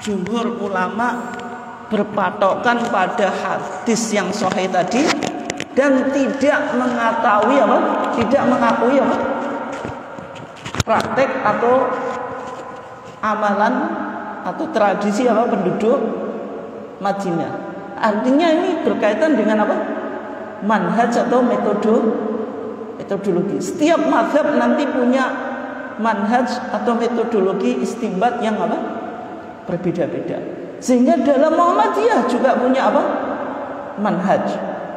jumhur ulama berpatokan pada hadis yang sahih tadi dan tidak mengakui praktek atau amalan atau tradisi penduduk Madinah. Artinya ini berkaitan dengan manhaj atau metodologi. Setiap mazhab nanti punya manhaj atau metodologi istinbat yang berbeda-beda. Sehingga dalam Muhammadiyah juga punya manhaj.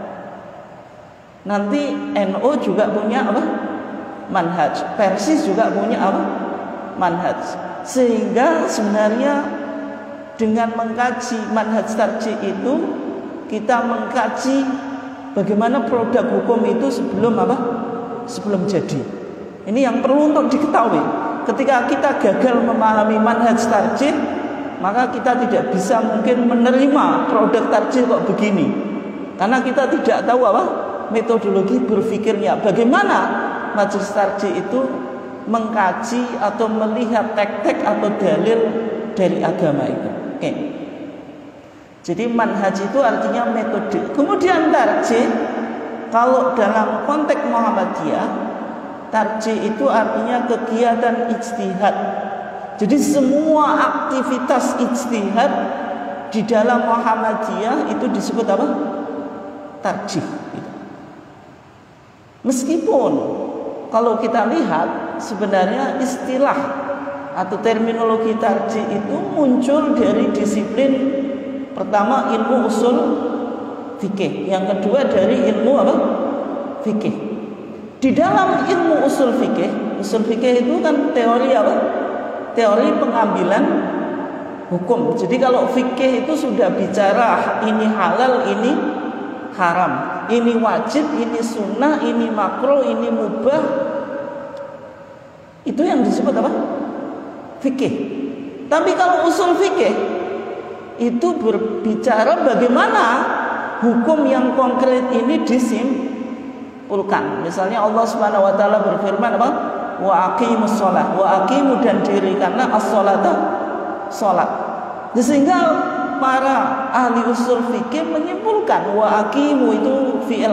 Nanti NU juga punya manhaj. Persis juga punya manhaj. Sehingga sebenarnya dengan mengkaji manhaj tarjih itu kita mengkaji bagaimana produk hukum itu sebelum jadi. Ini yang perlu untuk diketahui. Ketika kita gagal memahami manhaj tarjih, maka kita tidak bisa mungkin menerima produk tarjih kok begini. Karena kita tidak tahu metodologi berpikirnya. Bagaimana majelis tarjih itu mengkaji atau melihat tek-tek atau dalil dari agama itu. Oke. Jadi manhaj itu artinya metode. Kemudian tarjih, kalau dalam konteks Muhammadiyah, tarjih itu artinya kegiatan ijtihad. Jadi semua aktivitas ijtihad di dalam Muhammadiyah itu disebut tarjih. Meskipun kalau kita lihat sebenarnya istilah atau terminologi tarjih itu muncul dari disiplin pertama ilmu usul fikih, yang kedua dari ilmu fikih. Di dalam ilmu usul fikih itu kan teori teori pengambilan hukum. Jadi kalau fikih itu sudah bicara ini halal, ini haram, ini wajib, ini sunnah, ini makruh, ini mubah. Itu yang disebut fikih. Tapi kalau usul fikih itu berbicara bagaimana hukum yang konkret ini disimpulkan. Misalnya Allah Subhanahu wa taala berfirman wa aqimus shalah, wa aqimu dan dirikanlah as-shalata salat. Sehingga para ahli usul fikih menyimpulkan wa aqimu itu fi'il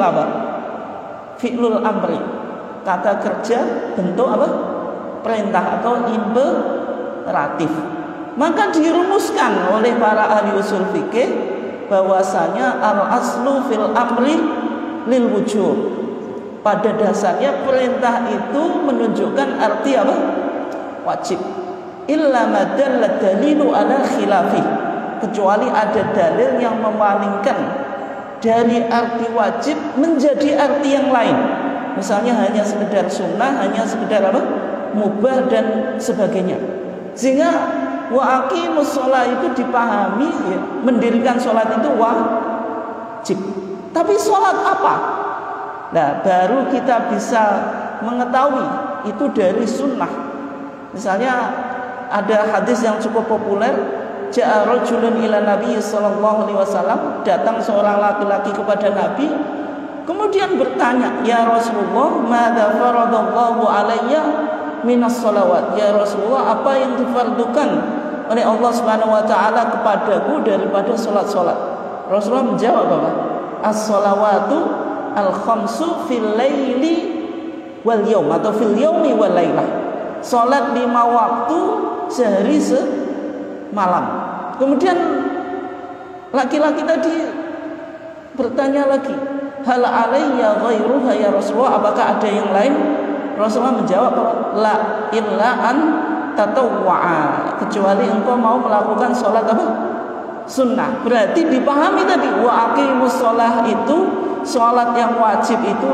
fi'lul amri, kata kerja bentuk perintah atau imperatif. Maka dirumuskan oleh para ahli usul fikih bahwasanya al-aslu fil amri lil wujub. Pada dasarnya perintah itu menunjukkan arti wajib. Illa madalla dalilu ala khilafi, kecuali ada dalil yang memalingkan dari arti wajib menjadi arti yang lain. Misalnya hanya sekedar sunnah, hanya sekedar mubah dan sebagainya. Sehingga wa aqimus shalah itu dipahami mendirikan sholat itu wajib. Tapi sholat apa? Nah, baru kita bisa mengetahui itu dari sunnah. Misalnya ada hadis yang cukup populer, ja'a rajulun ila Nabi sallallahu alaihi wasallam, datang seorang laki-laki kepada Nabi, kemudian bertanya, "Ya Rasulullah, madza faradallahu alayya minas shalawat?" Ya Rasulullah, apa yang difardukan oleh Allah Subhanahu wa taala kepadaku daripada salat-salat? Rasulullah menjawab as-shalawatu al-khamsu fil laili wal yaum, atau fil yaumi wal lailah. Salat 5 waktu sehari semalam. Kemudian laki-laki tadi bertanya lagi, hal alayya ghairuha ya Rasulullah, apakah ada yang lain? Rasulullah menjawab, la illa an tatawwa'a, kecuali engkau mau melakukan salat sunnah. Berarti dipahami tadi wa aqimus shalah itu salat yang wajib itu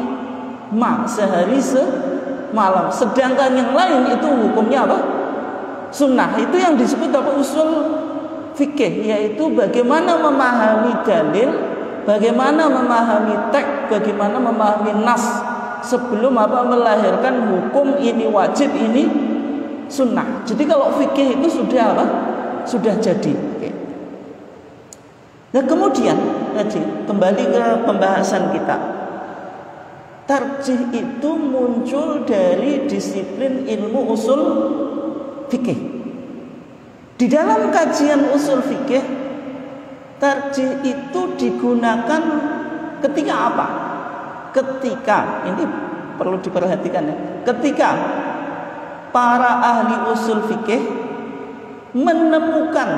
5 sehari semalam. Sedangkan yang lain itu hukumnya sunnah. Itu yang disebut usul fikih, yaitu bagaimana memahami dalil, bagaimana memahami teks, bagaimana memahami nas sebelum melahirkan hukum ini wajib, ini sunnah. Jadi kalau fikih itu sudah sudah jadi. Nah, kemudian tadi kembali ke pembahasan kita. Tarjih itu muncul dari disiplin ilmu usul fikih. Di dalam kajian usul fikih, tarjih itu digunakan ketika apa? Ketika, ini perlu diperhatikan ya, ketika para ahli usul fikih menemukan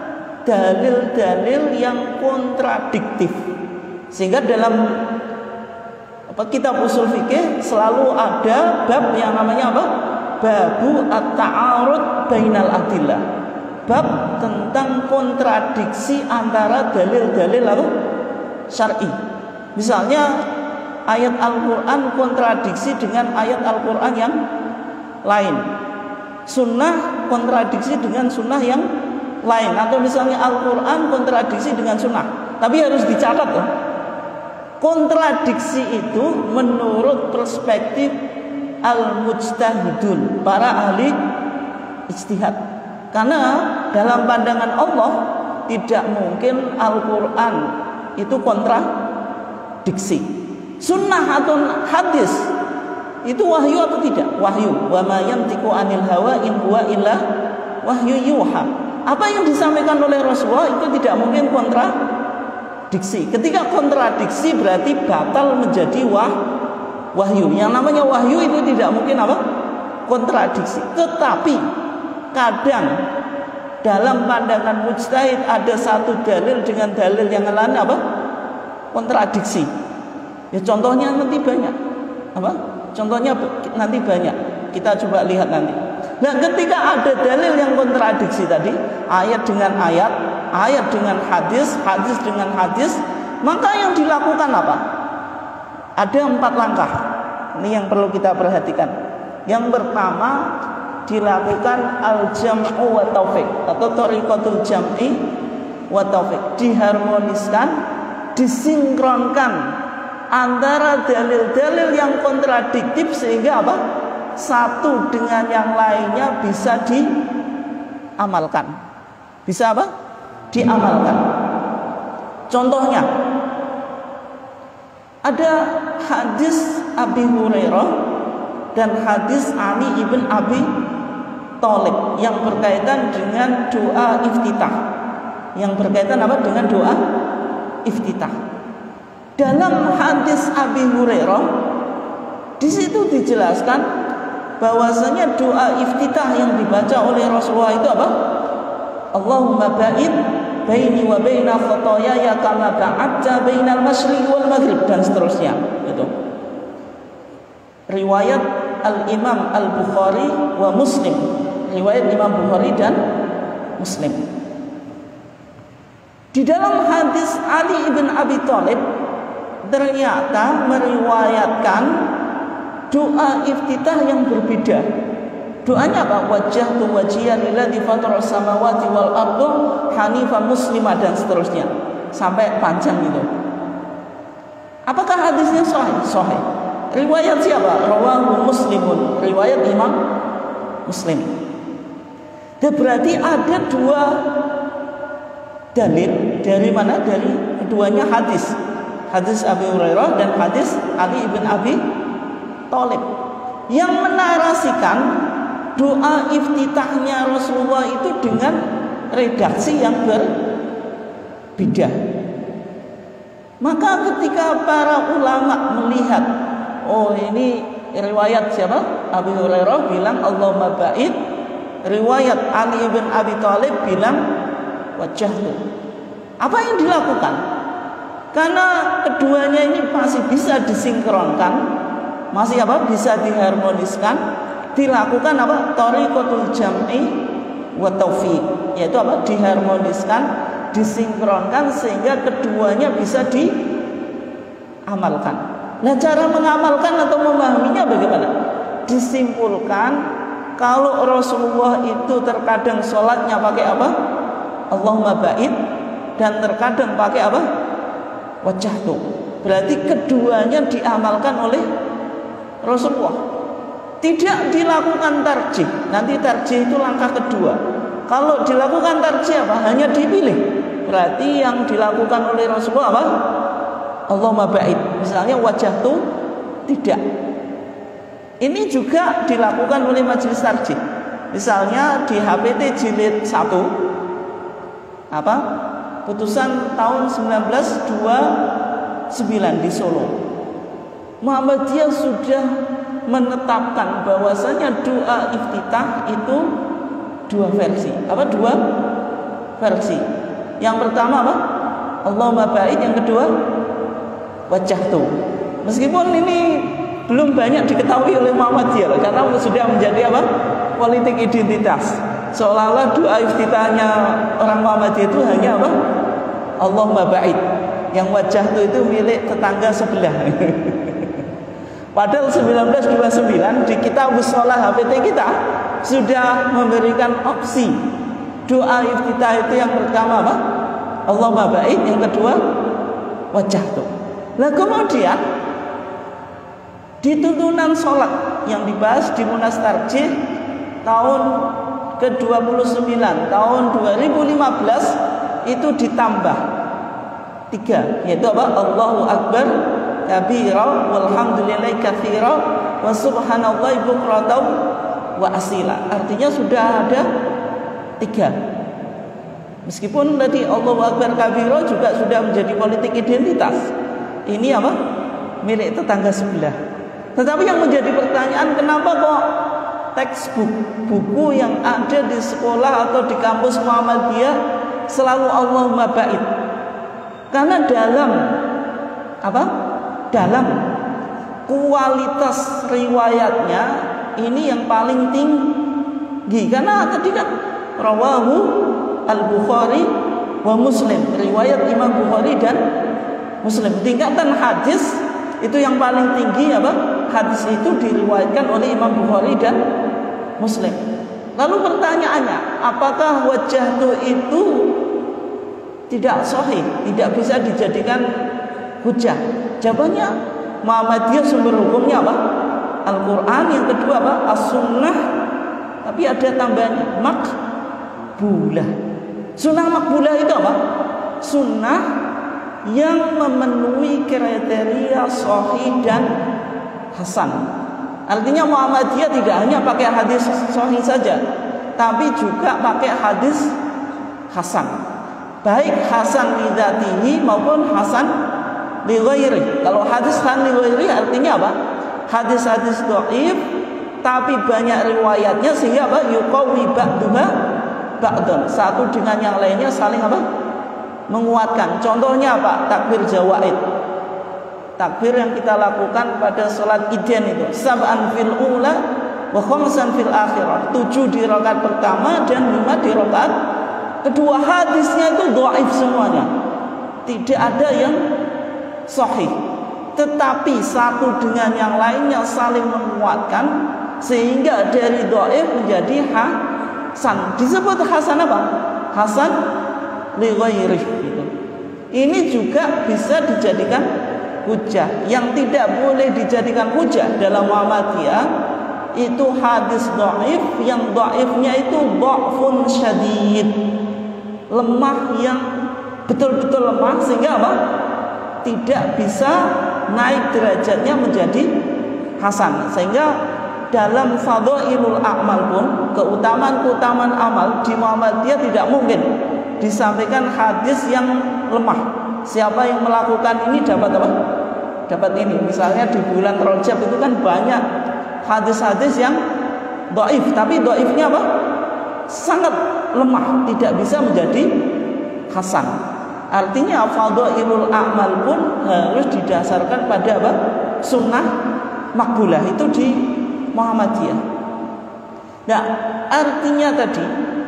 dalil-dalil yang kontradiktif. Sehingga dalam kitab usul fikih selalu ada bab yang namanya apa? Babu at-ta'arud bainal adillah. Bab tentang kontradiksi antara dalil-dalil lalu syar'i. Misalnya ayat Al-Qur'an kontradiksi dengan ayat Al-Qur'an yang lain. Sunnah kontradiksi dengan sunnah yang lain, atau misalnya Al-Qur'an kontradiksi dengan sunnah. Tapi harus dicatat loh. Kontradiksi itu menurut perspektif al-mujtahidun, para ahli ijtihad. Karena dalam pandangan Allah tidak mungkin Al-Qur'an itu kontradiksi. Sunnah atau hadis itu wahyu atau tidak? Wahyu. Wa ma yantiqu 'anil hawa in huwa illa wahyu yuha. Apa yang disampaikan oleh Rasulullah itu tidak mungkin kontradiksi. Ketika kontradiksi berarti batal menjadi wahyu. Yang namanya wahyu itu tidak mungkin apa? Kontradiksi. Tetapi kadang dalam pandangan mujtahid ada satu dalil dengan dalil yang lain apa? Kontradiksi. Ya contohnya nanti banyak. Apa? Contohnya nanti banyak. Kita coba lihat nanti. Nah, ketika ada dalil yang kontradiksi tadi, ayat dengan ayat, ayat dengan hadis, hadis dengan hadis, maka yang dilakukan apa? Ada 4 langkah. Ini yang perlu kita perhatikan. Yang pertama, dilakukan al-jam'u wa taufiq atau thariqatul jam'i wa taufiq. Diharmoniskan, disinkronkan antara dalil-dalil yang kontradiktif sehingga apa? Satu dengan yang lainnya bisa diamalkan. Bisa apa? Diamalkan. Contohnya, ada hadis Abi Hurairah dan hadis Ali ibn Abi Thalib yang berkaitan dengan doa iftitah. Yang berkaitan apa? Dengan doa iftitah. Dalam hadis Abi Hurairah di situ dijelaskan bahwasanya doa iftitah yang dibaca oleh Rasulullah itu apa? Allahumma ba'id baini wa baina khotoyaya kama ba'adta bainal masyriqi wal maghrib, dan seterusnya. Itu riwayat Al-Imam Al-Bukhari wa Muslim. Riwayat Imam Bukhari dan Muslim. Di dalam hadis Ali ibn Abi Thalib ternyata meriwayatkan doa iftitah yang berbeda. Doanya apa? Wajjahtu wajhiya lilladzi fataras samawati wal arda hanifan muslimah, dan seterusnya sampai panjang itu. Apakah hadisnya sahih? Sahih. Riwayat siapa? Rawahu Muslimun. Riwayat Imam Muslim. Dan berarti ada 2 dalil. Dari mana? Dari keduanya hadis. Hadis Abi Hurairah dan hadis Ali ibn Abi Thalib yang menarasikan doa iftitahnya Rasulullah itu dengan redaksi yang berbeda. Maka ketika para ulama melihat, oh ini riwayat siapa? Abi Hurairah bilang Allahumma ba'id, riwayat Ali ibn Abi Thalib bilang wajhahtu. Apa yang dilakukan? Karena keduanya ini masih bisa disinkronkan, masih apa? Bisa diharmoniskan, dilakukan apa? Thariqatul jam'i wa taufiq, yaitu apa? Diharmoniskan, disinkronkan sehingga keduanya bisa diamalkan. Nah, cara mengamalkan atau memahaminya bagaimana? Disimpulkan kalau Rasulullah itu terkadang sholatnya pakai apa? Allahumma ba'id, dan terkadang pakai apa? Wajhahtu. Berarti keduanya diamalkan oleh Rasulullah. Tidak dilakukan tarjih. Nanti tarjih itu langkah kedua. Kalau dilakukan tarjih apa? Hanya dipilih. Berarti yang dilakukan oleh Rasulullah apa? Allahumma ba'id. Misalnya wajhahtu tidak. Ini juga dilakukan oleh majelis tarjih. Misalnya di HPT jilid 1 putusan tahun 1929 di Solo, Muhammadiyah sudah menetapkan bahwasanya doa iftitah itu dua versi. Dua versi. Yang pertama Allahumma ba'id, yang kedua wajjahtu. Meskipun ini belum banyak diketahui oleh Muhammadiyah karena sudah menjadi politik identitas. Seolah-olah doa iftitahnya orang Muhammadiyah itu hanya Allahumma ba'id. Yang wajjahtu itu milik tetangga sebelah. Padahal 1929 di kitab Shalah HPT kita sudah memberikan opsi doa iftitah itu yang pertama Allahumma ba'id, yang kedua wajjahtu. Nah kemudian di tuntunan sholat yang dibahas di Munas Tarjih tahun ke-29 tahun 2015 itu ditambah 3, yaitu Allahu Akbar kabira walhamdulillahi katsira wa subhanallahi bukratan wa asila. Artinya sudah ada 3. Meskipun tadi Allahu Akbar kabira juga sudah menjadi politik identitas. Ini milik tetangga sebelah. Tetapi yang menjadi pertanyaan, kenapa kok textbook, buku yang ada di sekolah atau di kampus Muhammadiyah selalu Allahumma ba'id? Karena dalam dalam kualitas riwayatnya ini yang paling tinggi. Karena tadi kan rawahu al-Bukhari wa Muslim, riwayat Imam Bukhari dan Muslim. Tingkatan hadis itu yang paling tinggi hadis itu diriwayatkan oleh Imam Bukhari dan Muslim. Lalu pertanyaannya, apakah wajjahtu itu tidak sahih, tidak bisa dijadikan hujah? Jawabannya, Muhammadiyah sumber hukumnya Al-Quran, yang kedua As-Sunnah, tapi ada tambahannya makbulah. Sunnah makbulah itu sunnah yang memenuhi kriteria sahih dan hasan. Artinya Muhammadiyah tidak hanya pakai hadis sahih saja, tapi juga pakai hadis hasan. Baik hasan li dzatihi maupun hasan li ghairi. Kalau hadis hasan li ghairi artinya hadis-hadis dhaif tapi banyak riwayatnya sehingga yuqawi ba'duha ba'dan. Satu dengan yang lainnya saling menguatkan. Contohnya takbir jawaid. Takbir yang kita lakukan pada salat Idain itu sab'an fil ula wa khamsan fil akhirah. 7 di rakaat pertama dan 5 di rakaat kedua. Hadisnya itu dhaif semuanya. Tidak ada yang sahih. Tetapi satu dengan yang lainnya saling menguatkan sehingga dari dhaif menjadi hasan. Disebut hasan hasan li ghairih gitu. Ini juga bisa dijadikan hujah. Yang tidak boleh dijadikan hujah dalam Muhammadiyah itu hadis dhaif, yang dhaifnya itu dhafun syadid, lemah yang betul-betul lemah sehingga tidak bisa naik derajatnya menjadi hasan. Sehingga dalam fadhailul a'mal pun, keutamaan-keutamaan amal di Muhammadiyah tidak mungkin disampaikan hadis yang lemah. Siapa yang melakukan ini dapat dapat ini. Misalnya di bulan Rajab itu kan banyak hadis-hadis yang dhaif, tapi dhaifnya sangat lemah, tidak bisa menjadi hasan. Artinya fadhailul a'mal pun harus didasarkan pada sunnah makbulah itu di Muhammadiyah. Nah, artinya tadi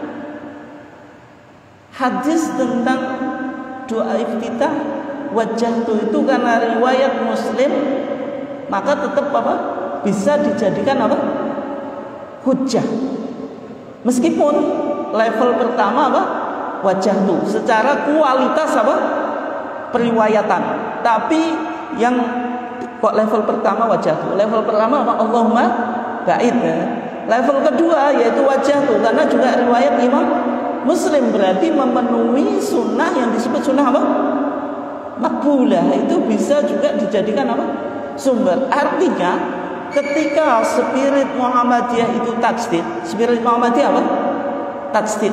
hadis tentang doa iftitah wajjahtu itu karena riwayat Muslim, maka tetap bisa dijadikan hujjah. Meskipun level pertama wajjahtu secara kualitas periwayatan, tapi yang kok level pertama wajjahtu, level pertama Allahumma ba'id. Level kedua yaitu wajjahtu karena juga riwayat Imam Muslim, berarti memenuhi sunnah yang disebut sunnah makbulah, itu bisa juga dijadikan sumber. Artinya ketika spirit Muhammadiyah itu tajdid. Spirit Muhammadiyah apa? Tajdid.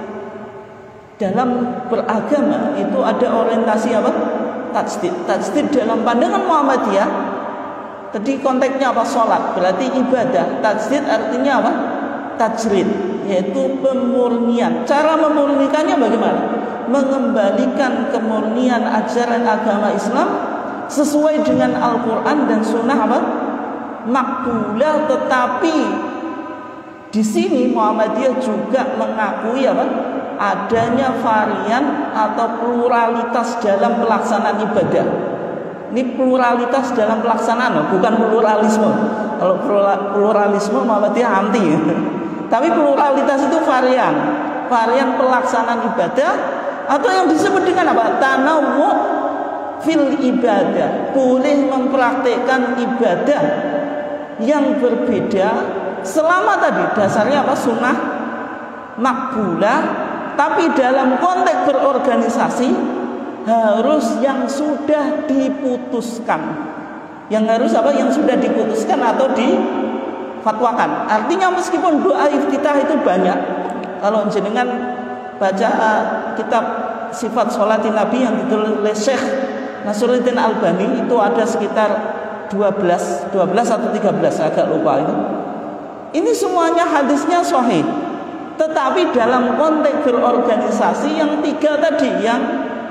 Dalam beragama itu ada orientasi apa? Tajdid. Tajdid dalam pandangan Muhammadiyah, tadi konteksnya apa? Sholat, berarti ibadah. Tajdid artinya apa? Tajrid, yaitu pemurnian. Cara memurnikannya bagaimana? Mengembalikan kemurnian ajaran agama Islam sesuai dengan Al-Quran dan Sunnah apa? Makbulah. Tetapi di sini Muhammadiyah juga mengakui apa? Adanya varian atau pluralitas dalam pelaksanaan ibadah. Ini pluralitas dalam pelaksanaan, bukan pluralisme. Kalau pluralisme Muhammadiyah anti. Tapi pluralitas itu varian pelaksanaan ibadah, atau yang disebut dengan apa? Tanawwu fil ibadah. Boleh mempraktikkan ibadah yang berbeda selama tadi dasarnya apa? Sunnah makbulah, tapi dalam konteks berorganisasi harus yang sudah diputuskan. Yang harus apa? Yang sudah diputuskan atau difatwakan. Artinya meskipun doa iftitah itu banyak, kalau jenengan baca kitab sifat sholatin Nabi yang ditulis oleh Syekh Nasruddin Albani, itu ada sekitar 12 atau 13, agak lupa itu. Ini semuanya hadisnya sahih. Tetapi dalam konteks berorganisasi yang 3 tadi yang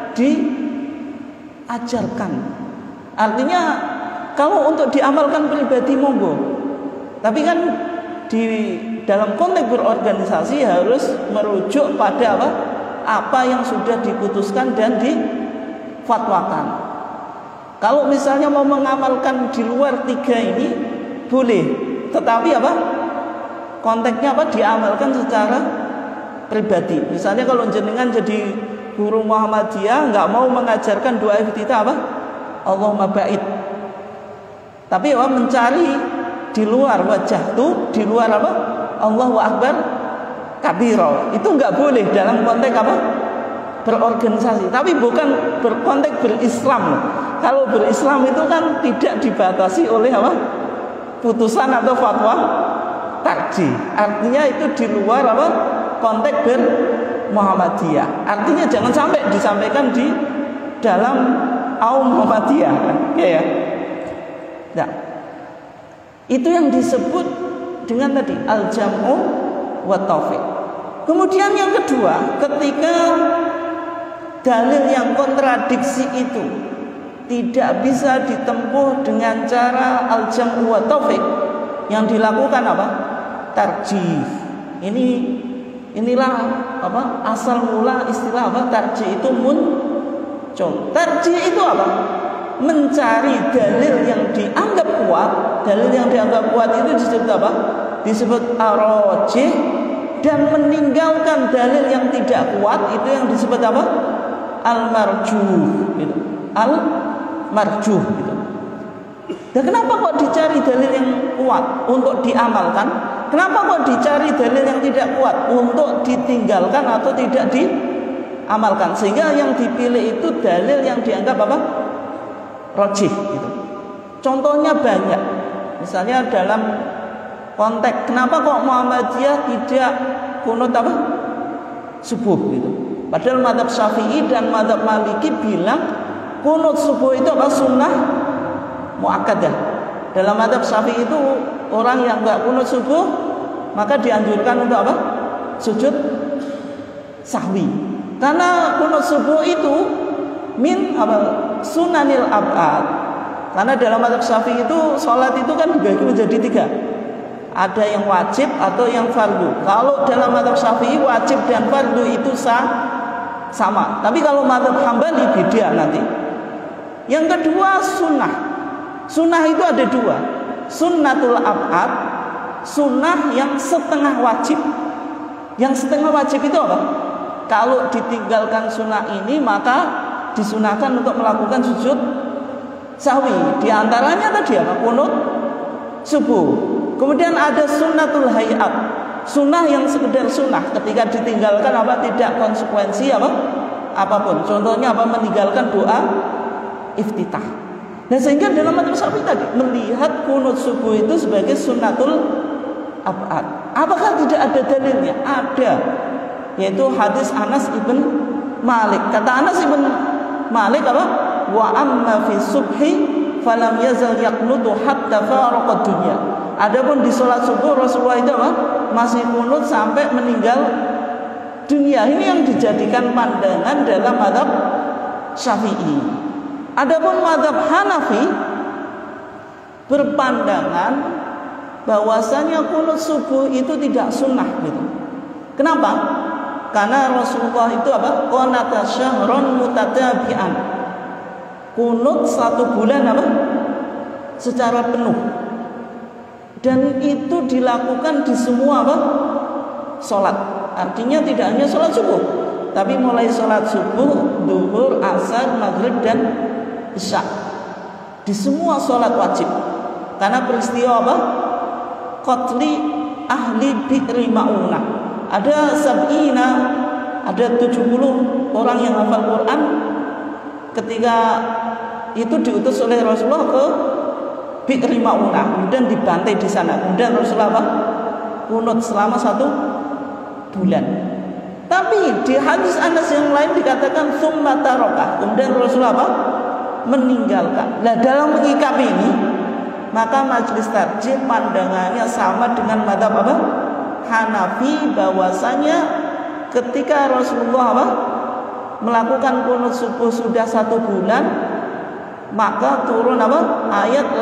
diajarkan. Artinya kalau untuk diamalkan pribadi monggo. Tapi kan di dalam konteks berorganisasi harus merujuk pada apa? Apa yang sudah diputuskan dan difatwakan. Kalau misalnya mau mengamalkan di luar 3 ini boleh, tetapi apa? Konteksnya apa? Diamalkan secara pribadi. Misalnya kalau jenengan jadi guru Muhammadiyah nggak mau mengajarkan doa iftitah apa? Allahumma ba'id. Tapi apa? Mencari di luar wajah tuh, di luar apa? Allahu Akbar kabira. Itu nggak boleh dalam konteks apa? Berorganisasi. Tapi bukan berkonteks berislam. Kalau berislam itu kan tidak dibatasi oleh apa? Putusan atau fatwa tarjih. Artinya itu di luar apa? Konteks Muhammadiyah. Artinya jangan sampai disampaikan di dalam kaum Muhammadiyah. Ya. Nah, itu yang disebut dengan tadi al-jam'u wa taufiq. Kemudian yang kedua, ketika dalil yang kontradiksi itu tidak bisa ditempuh dengan cara al-jam'u wa taufiq, yang dilakukan apa? Tarjih. Inilah apa? Asal mula istilah apa? Tarjih itu muncul. Tarjih itu apa? Mencari dalil yang dianggap kuat. Dalil yang dianggap kuat itu disebut apa? Disebut ar-rajih. Dan meninggalkan dalil yang tidak kuat itu yang disebut apa? Al-marjuh gitu. Al-marjuh gitu. Dan kenapa kok dicari dalil yang kuat untuk diamalkan? Kenapa kok dicari dalil yang tidak kuat untuk ditinggalkan atau tidak diamalkan? Sehingga yang dipilih itu dalil yang dianggap apa? Rajih gitu. Contohnya banyak. Misalnya dalam konteks kenapa kok Muhammadiyah tidak kunut apa? Subuh gitu. Padahal mazhab Syafi'i dan mazhab Maliki bilang kunut subuh itu apa? Sunnah muakkadah. Dalam mazhab Syafi'i itu orang yang enggak kunut subuh maka dianjurkan untuk apa? Sujud sahwi. Karena kunut subuh itu min apa? Sunanil ab'ad. Karena dalam mazhab Syafi'i itu sholat itu kan dibagi menjadi 3. Ada yang wajib atau yang fardu. Kalau dalam mazhab Syafi'i wajib dan fardu itu sama. Tapi kalau mazhab Hambali beda nanti. Yang kedua sunnah. Sunnah itu ada 2. Sunnatul ab'ad, sunnah yang setengah wajib. Yang setengah wajib itu apa? Kalau ditinggalkan sunnah ini maka disunahkan untuk melakukan sujud sahwi. Di antaranya tadi apa? Kunut subuh. Kemudian ada sunnatul hayat, sunnah yang sekedar sunnah, ketika ditinggalkan apa? Tidak konsekuensi apa? Apapun. Contohnya apa? Meninggalkan doa iftitah. Nah sehingga dalam madzhab Syafi'i tadi melihat kunut subuh itu sebagai sunnatul ab'ad. Apakah tidak ada dalilnya? Ada, yaitu hadis Anas ibn Malik. Kata Anas ibn Malik apa? Wa amma fi subhi falam yazal yaqnutu hatta faraqad dunya. Adapun di salat subuh Rasulullah itu apa? Masih kunut sampai meninggal dunia. Ini yang dijadikan pandangan dalam madzhab Syafi'i. Adapun madzhab Hanafi berpandangan bahwasanya kunut subuh itu tidak sunnah gitu. Kenapa? Karena Rasulullah itu apa? Qanata syahron mutatabi'an. Kunut 1 bulan apa? Secara penuh. Dan itu dilakukan di semua apa? Salat. Artinya tidak hanya salat subuh, tapi mulai salat subuh, zuhur, asar, maghrib dan isya. Di semua salat wajib. Karena peristiwa apa? Qatli ahli bi'ri ma'unah. Ada 70 orang yang hafal Quran ketika itu diutus oleh Rasulullah ke Bi'ri Ma'unah, kemudian dibantai di sana. Kemudian Rasulullah apa? Kunut selama 1 bulan. Tapi di hadis Anas yang lain dikatakan summa taraka. Kemudian Rasulullah apa? Meninggalkan. Nah, dalam menyikapi ini, maka majelis tarjih pandangannya sama dengan madzhab apa? Hanafi, bahwasanya ketika Rasulullah apa? Melakukan kunut subuh sudah 1 bulan, maka turun apa? Ayat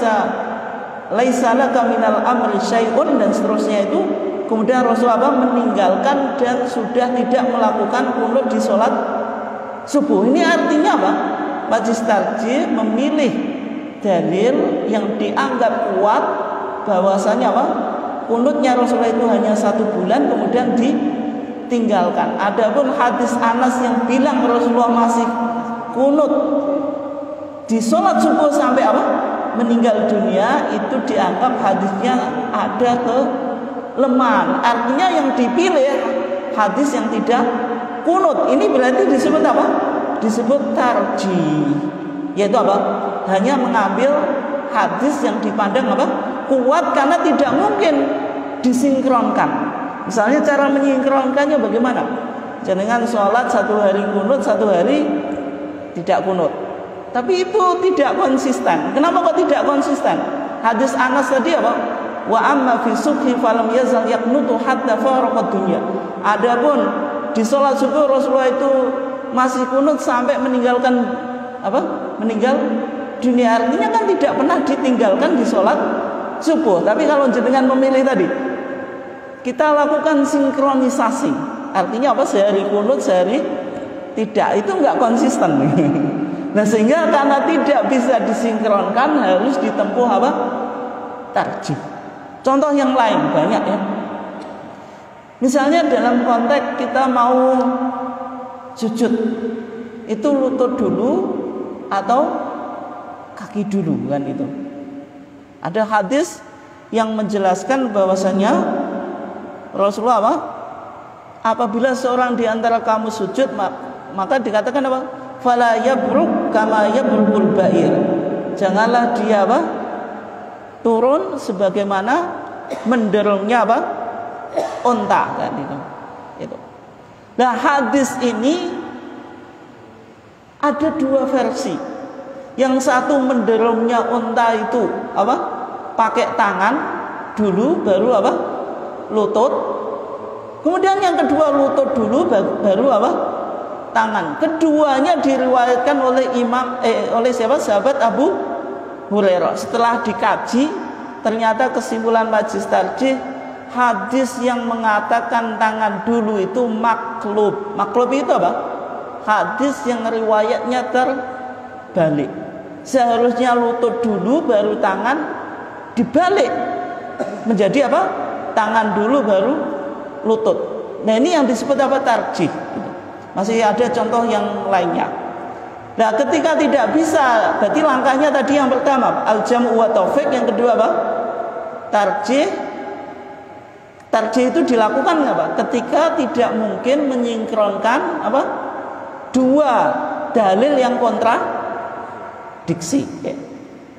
laisa laka minal amri syai'un dan seterusnya itu. Kemudian Rasulullah meninggalkan dan sudah tidak melakukan kunut di sholat subuh. Ini artinya apa? Majelis tarjih memilih dalil yang dianggap kuat bahwasanya apa? Kunutnya Rasulullah itu hanya 1 bulan kemudian ditinggalkan. Adapun hadis Anas yang bilang Rasulullah masih kunut di sholat subuh sampai apa? Meninggal dunia, itu dianggap hadisnya ada kelemahan. Artinya yang dipilih hadis yang tidak kunut. Ini berarti disebut apa? Disebut tarjih. Yaitu apa? Hanya mengambil hadis yang dipandang apa? Kuat, karena tidak mungkin disinkronkan. Misalnya cara menyinkronkannya bagaimana? Jangan sholat 1 hari kunut, 1 hari tidak kunut. Tapi itu tidak konsisten. Kenapa kok tidak konsisten? Hadis Anas tadi apa? Wa amma fi subhi falam yazal yaqnutu hatta faraqad dunya. Adapun di sholat subuh Rasulullah itu masih kunut sampai meninggalkan apa? Meninggal dunia. Artinya kan tidak pernah ditinggalkan di sholat subuh. Tapi kalau jenengan memilih tadi, kita lakukan sinkronisasi. Artinya apa? Sehari kunut, sehari tidak. Itu enggak konsisten. Nah sehingga karena tidak bisa disinkronkan, harus ditempuh apa? Tarjih. Contoh yang lain banyak ya. Misalnya dalam konteks kita mau sujud, itu lutut dulu atau kaki dulu kan itu. Ada hadis yang menjelaskan bahwasanya Rasulullah apa? Apabila seorang di antara kamu sujud, maka dikatakan apa? Fala yabruk kama yabrukul ba'ir. Janganlah dia apa? Turun sebagaimana menderungnya apa? Unta kan itu. Itu. Nah, hadis ini ada 2 versi. Yang satu menderungnya unta itu apa? Pakai tangan dulu baru apa? Lutut. Kemudian yang kedua lutut dulu baru apa? Tangan. Keduanya diriwayatkan oleh oleh siapa? Sahabat Abu Hurairah. Setelah dikaji, ternyata kesimpulan majelis tarjih, hadis yang mengatakan tangan dulu itu maklub. Maklub itu apa? Hadis yang riwayatnya terbalik. Seharusnya lutut dulu baru tangan, dibalik menjadi apa? Tangan dulu baru lutut. Nah ini yang disebut apa? Tarjih. Masih ada contoh yang lainnya. Nah ketika tidak bisa, berarti langkahnya tadi yang pertama al-jam'u wa taufiq, yang kedua apa? Tarjih. Tarjih itu dilakukan apa? Ketika tidak mungkin menyinkronkan apa? 2 dalil yang kontradiksi.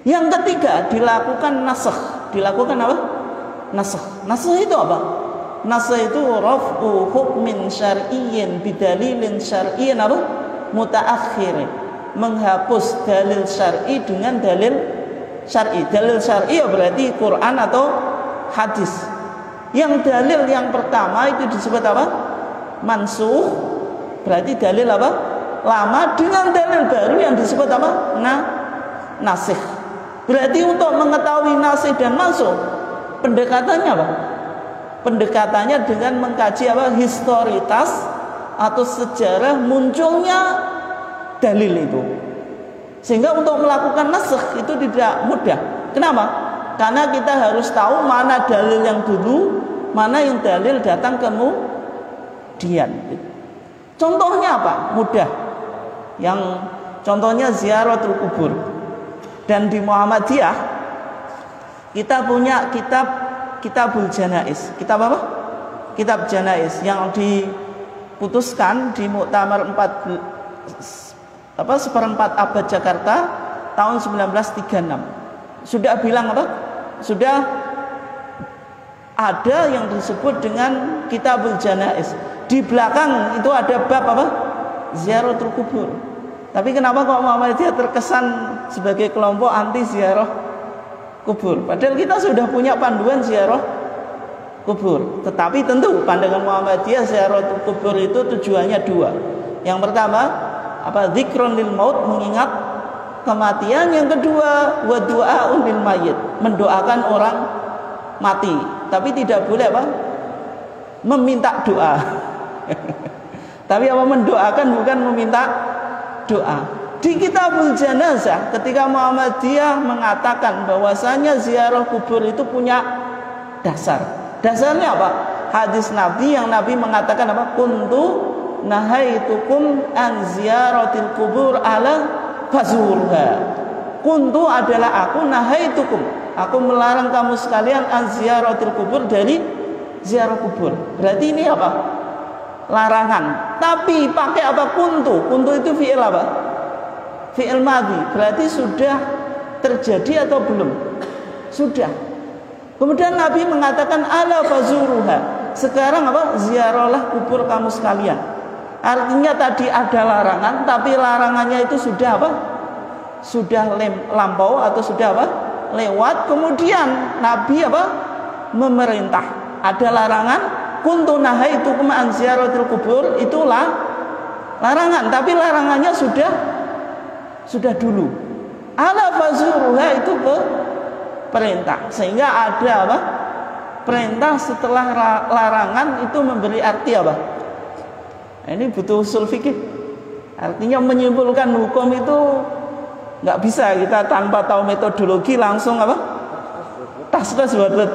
Yang ketiga, dilakukan nasakh. Dilakukan apa? Nasakh. Nasakh itu apa? Nasakh itu raf'u hukmin syar'iyyin bidalilin syar'iyyin apa? Mutaakhir. Menghapus dalil syar'i dengan dalil syar'i. Dalil syar'i berarti Quran atau hadis. Yang dalil yang pertama itu disebut apa? Mansukh. Berarti dalil apa? Lama dengan dalil baru yang disebut apa? Nasikh. Berarti untuk mengetahui nasikh dan mansukh, pendekatannya apa? Pendekatannya dengan mengkaji apa? Historitas atau sejarah munculnya dalil itu. Sehingga untuk melakukan nasikh itu tidak mudah. Kenapa? Karena kita harus tahu mana dalil yang dulu, mana yang dalil datang kemudian. Contohnya apa? Mudah. Yang contohnya ziaratul kubur. Dan di Muhammadiyah kita punya Kitabul Janaiz. Kitab apa? Kitab Janaiz yang diputuskan di Muktamar seperempat abad Jakarta tahun 1936. Sudah bilang apa? Sudah ada yang disebut dengan Kitabul Janaiz. Di belakang itu ada bab apa? Ziaratul kubur. Tapi kenapa kok Muhammadiyah terkesan sebagai kelompok anti ziarah kubur? Padahal kita sudah punya panduan ziarah kubur. Tetapi tentu pandangan Muhammadiyah ziarah kubur itu tujuannya dua. Yang pertama, apa? Dzikrun lil maut, mengingat kematian. Yang kedua, wa du'aun lil mayyit, mendoakan orang mati. Tapi tidak boleh apa? Meminta doa. Tapi apa? Mendoakan, bukan meminta doa. Di Kitabul Janazah ketika Muhammadiyah mengatakan bahwasanya ziarah kubur itu punya dasar. Dasarnya apa? Hadis Nabi yang Nabi mengatakan apa? Kuntu nahaitukum an ziyaratil kubur ala fazurha. Kuntu adalah aku, nahaitukum, aku melarang kamu sekalian an ziyaratil kubur, dari ziarah kubur. Berarti ini apa? Larangan. Tapi pakai apa? Kuntu. Kuntu itu fi'il apa? Fi'il madhi. Berarti sudah terjadi atau belum? Sudah. Kemudian Nabi mengatakan ala fazuruha. Sekarang apa? Ziarahlah kubur kamu sekalian. Artinya tadi ada larangan, tapi larangannya itu sudah apa? Sudah lampau atau sudah apa? Lewat. Kemudian Nabi apa? Memerintah. Ada larangan. Kuntu nahaitukum an ziyaratil kubur, itulah larangan, tapi larangannya sudah dulu. Ala fazuruha itu perintah. Sehingga ada apa? Perintah setelah larangan itu memberi arti apa? Ini butuh usul fikih. Artinya menyimpulkan hukum itu nggak bisa kita tanpa tahu metodologi langsung apa? Tas buat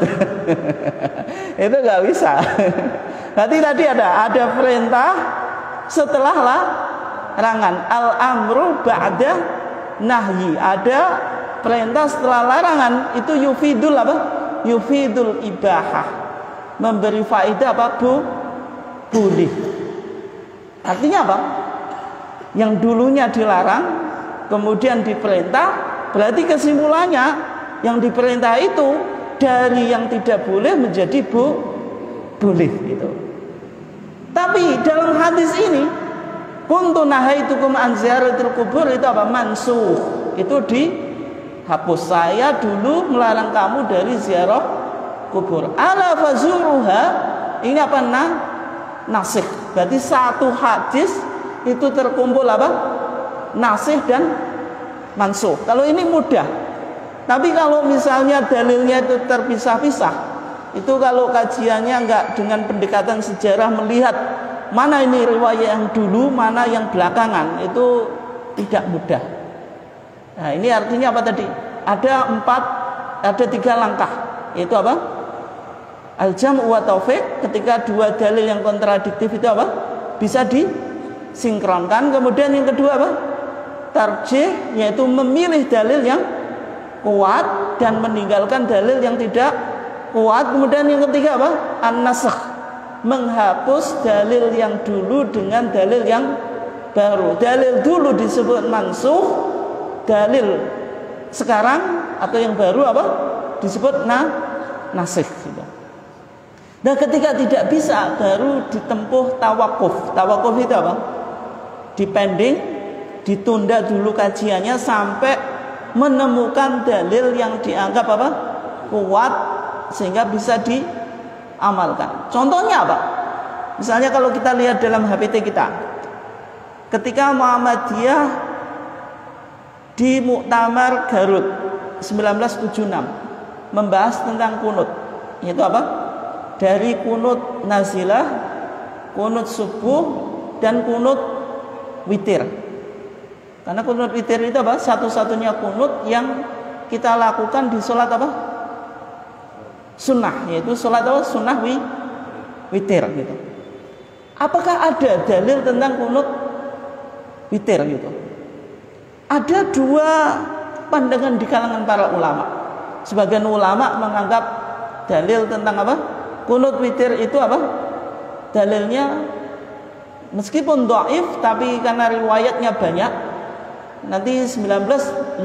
itu nggak bisa. Nanti tadi ada perintah setelah larangan. Al amru ba'da nahyi. Ada perintah setelah larangan, itu yufidul apa? Yufidul ibahah, memberi faedah apa? Boleh. Artinya apa? Yang dulunya dilarang kemudian diperintah, berarti kesimpulannya yang diperintah itu dari yang tidak boleh menjadi boleh gitu. Tapi dalam hadis ini kuntu nahaitukum an ziyaratil kubur itu apa? Mansukh. Itu dihapus. Saya dulu melarang kamu dari ziarah kubur. Ala fazuruha, ini apa? Nasikh. Berarti satu hadis itu terkumpul apa? Nasikh dan mansukh. Kalau ini mudah. Tapi kalau misalnya dalilnya itu terpisah-pisah, itu kalau kajiannya enggak dengan pendekatan sejarah melihat mana ini riwayat yang dulu, mana yang belakangan, itu tidak mudah. Nah, ini artinya apa tadi? Ada 3 langkah. Yaitu apa? Al-jam'u wa taufiq, ketika dua dalil yang kontradiktif itu apa? Bisa disinkronkan. Kemudian yang kedua apa? Tarjih, yaitu memilih dalil yang kuat dan meninggalkan dalil yang tidak kuat. Kemudian yang ketiga apa? An-nasakh, menghapus dalil yang dulu dengan dalil yang baru. Dalil dulu disebut mansukh, dalil sekarang atau yang baru apa? Disebut nasikh gitu. Nah, ketika tidak bisa baru ditempuh tawakuf. Tawakuf itu apa? Dipending, ditunda dulu kajiannya sampai menemukan dalil yang dianggap apa? Kuat sehingga bisa diamalkan. Contohnya apa? Misalnya kalau kita lihat dalam HPT kita, ketika Muhammadiyah di Muktamar Garut 1976 membahas tentang kunut, yaitu apa? Dari kunut nazilah, kunut subuh, dan kunut witir. Karena kunut witir itu apa? Satu-satunya kunut yang kita lakukan di sholat apa? Sunnah, yaitu sholat apa? Sunnah witir gitu. Apakah ada dalil tentang kunut witir gitu? Ada dua pandangan di kalangan para ulama. Sebagian ulama menganggap dalil tentang apa? Kunut witir itu apa? Dalilnya meskipun dhaif tapi karena riwayatnya banyak. Nanti 1989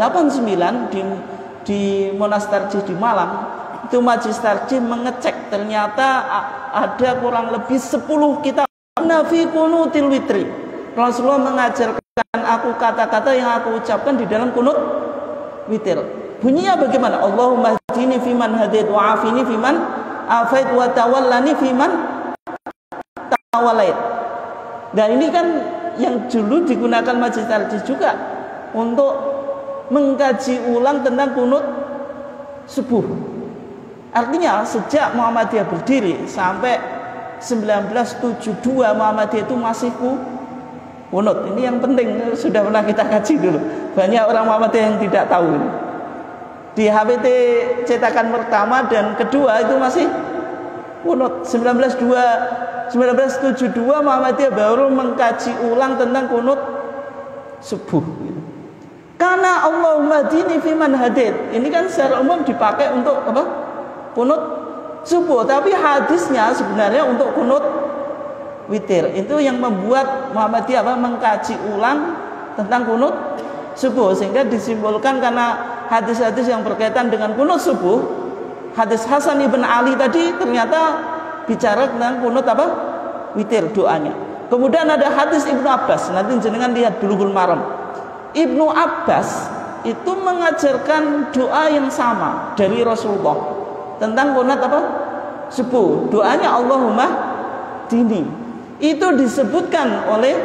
di Monas Tarjih di Malang, itu Majelis Tarjih mengecek, ternyata ada kurang lebih 10 kitab nafi kunutil witri. Rasulullah mengajarkan aku kata-kata yang aku ucapkan di dalam kunut witir. Bunyinya bagaimana? Allahumma hdini fiman hadait wa afini fiman afait wa tawallani fiman tawallait. Dan ini kan yang dulu digunakan Majelis Tarjih juga untuk mengkaji ulang tentang kunut subuh. Artinya sejak Muhammadiyah berdiri sampai 1972 Muhammadiyah itu masih kunut. Ini yang penting, sudah pernah kita kaji dulu. Banyak orang Muhammadiyah yang tidak tahu ini. Di HPT cetakan pertama dan kedua itu masih kunut. 1972 Muhammadiyah baru mengkaji ulang tentang kunut subuh. Karena Allahumma hdini fiman hadait, ini kan secara umum dipakai untuk apa? Kunut subuh, tapi hadisnya sebenarnya untuk kunut witir. Itu yang membuat Muhammadiyah apa? Mengkaji ulang tentang kunut subuh, sehingga disimpulkan karena hadis-hadis yang berkaitan dengan kunut subuh, hadis Hasan ibn Ali tadi ternyata bicara tentang kunut apa? Witir doanya. Kemudian ada hadis Ibnu Abbas, nanti jenengan lihat Bulughul Maram. Ibnu Abbas itu mengajarkan doa yang sama dari Rasulullah tentang kunut apa? Subuh. Doanya Allahumma dini. Itu disebutkan oleh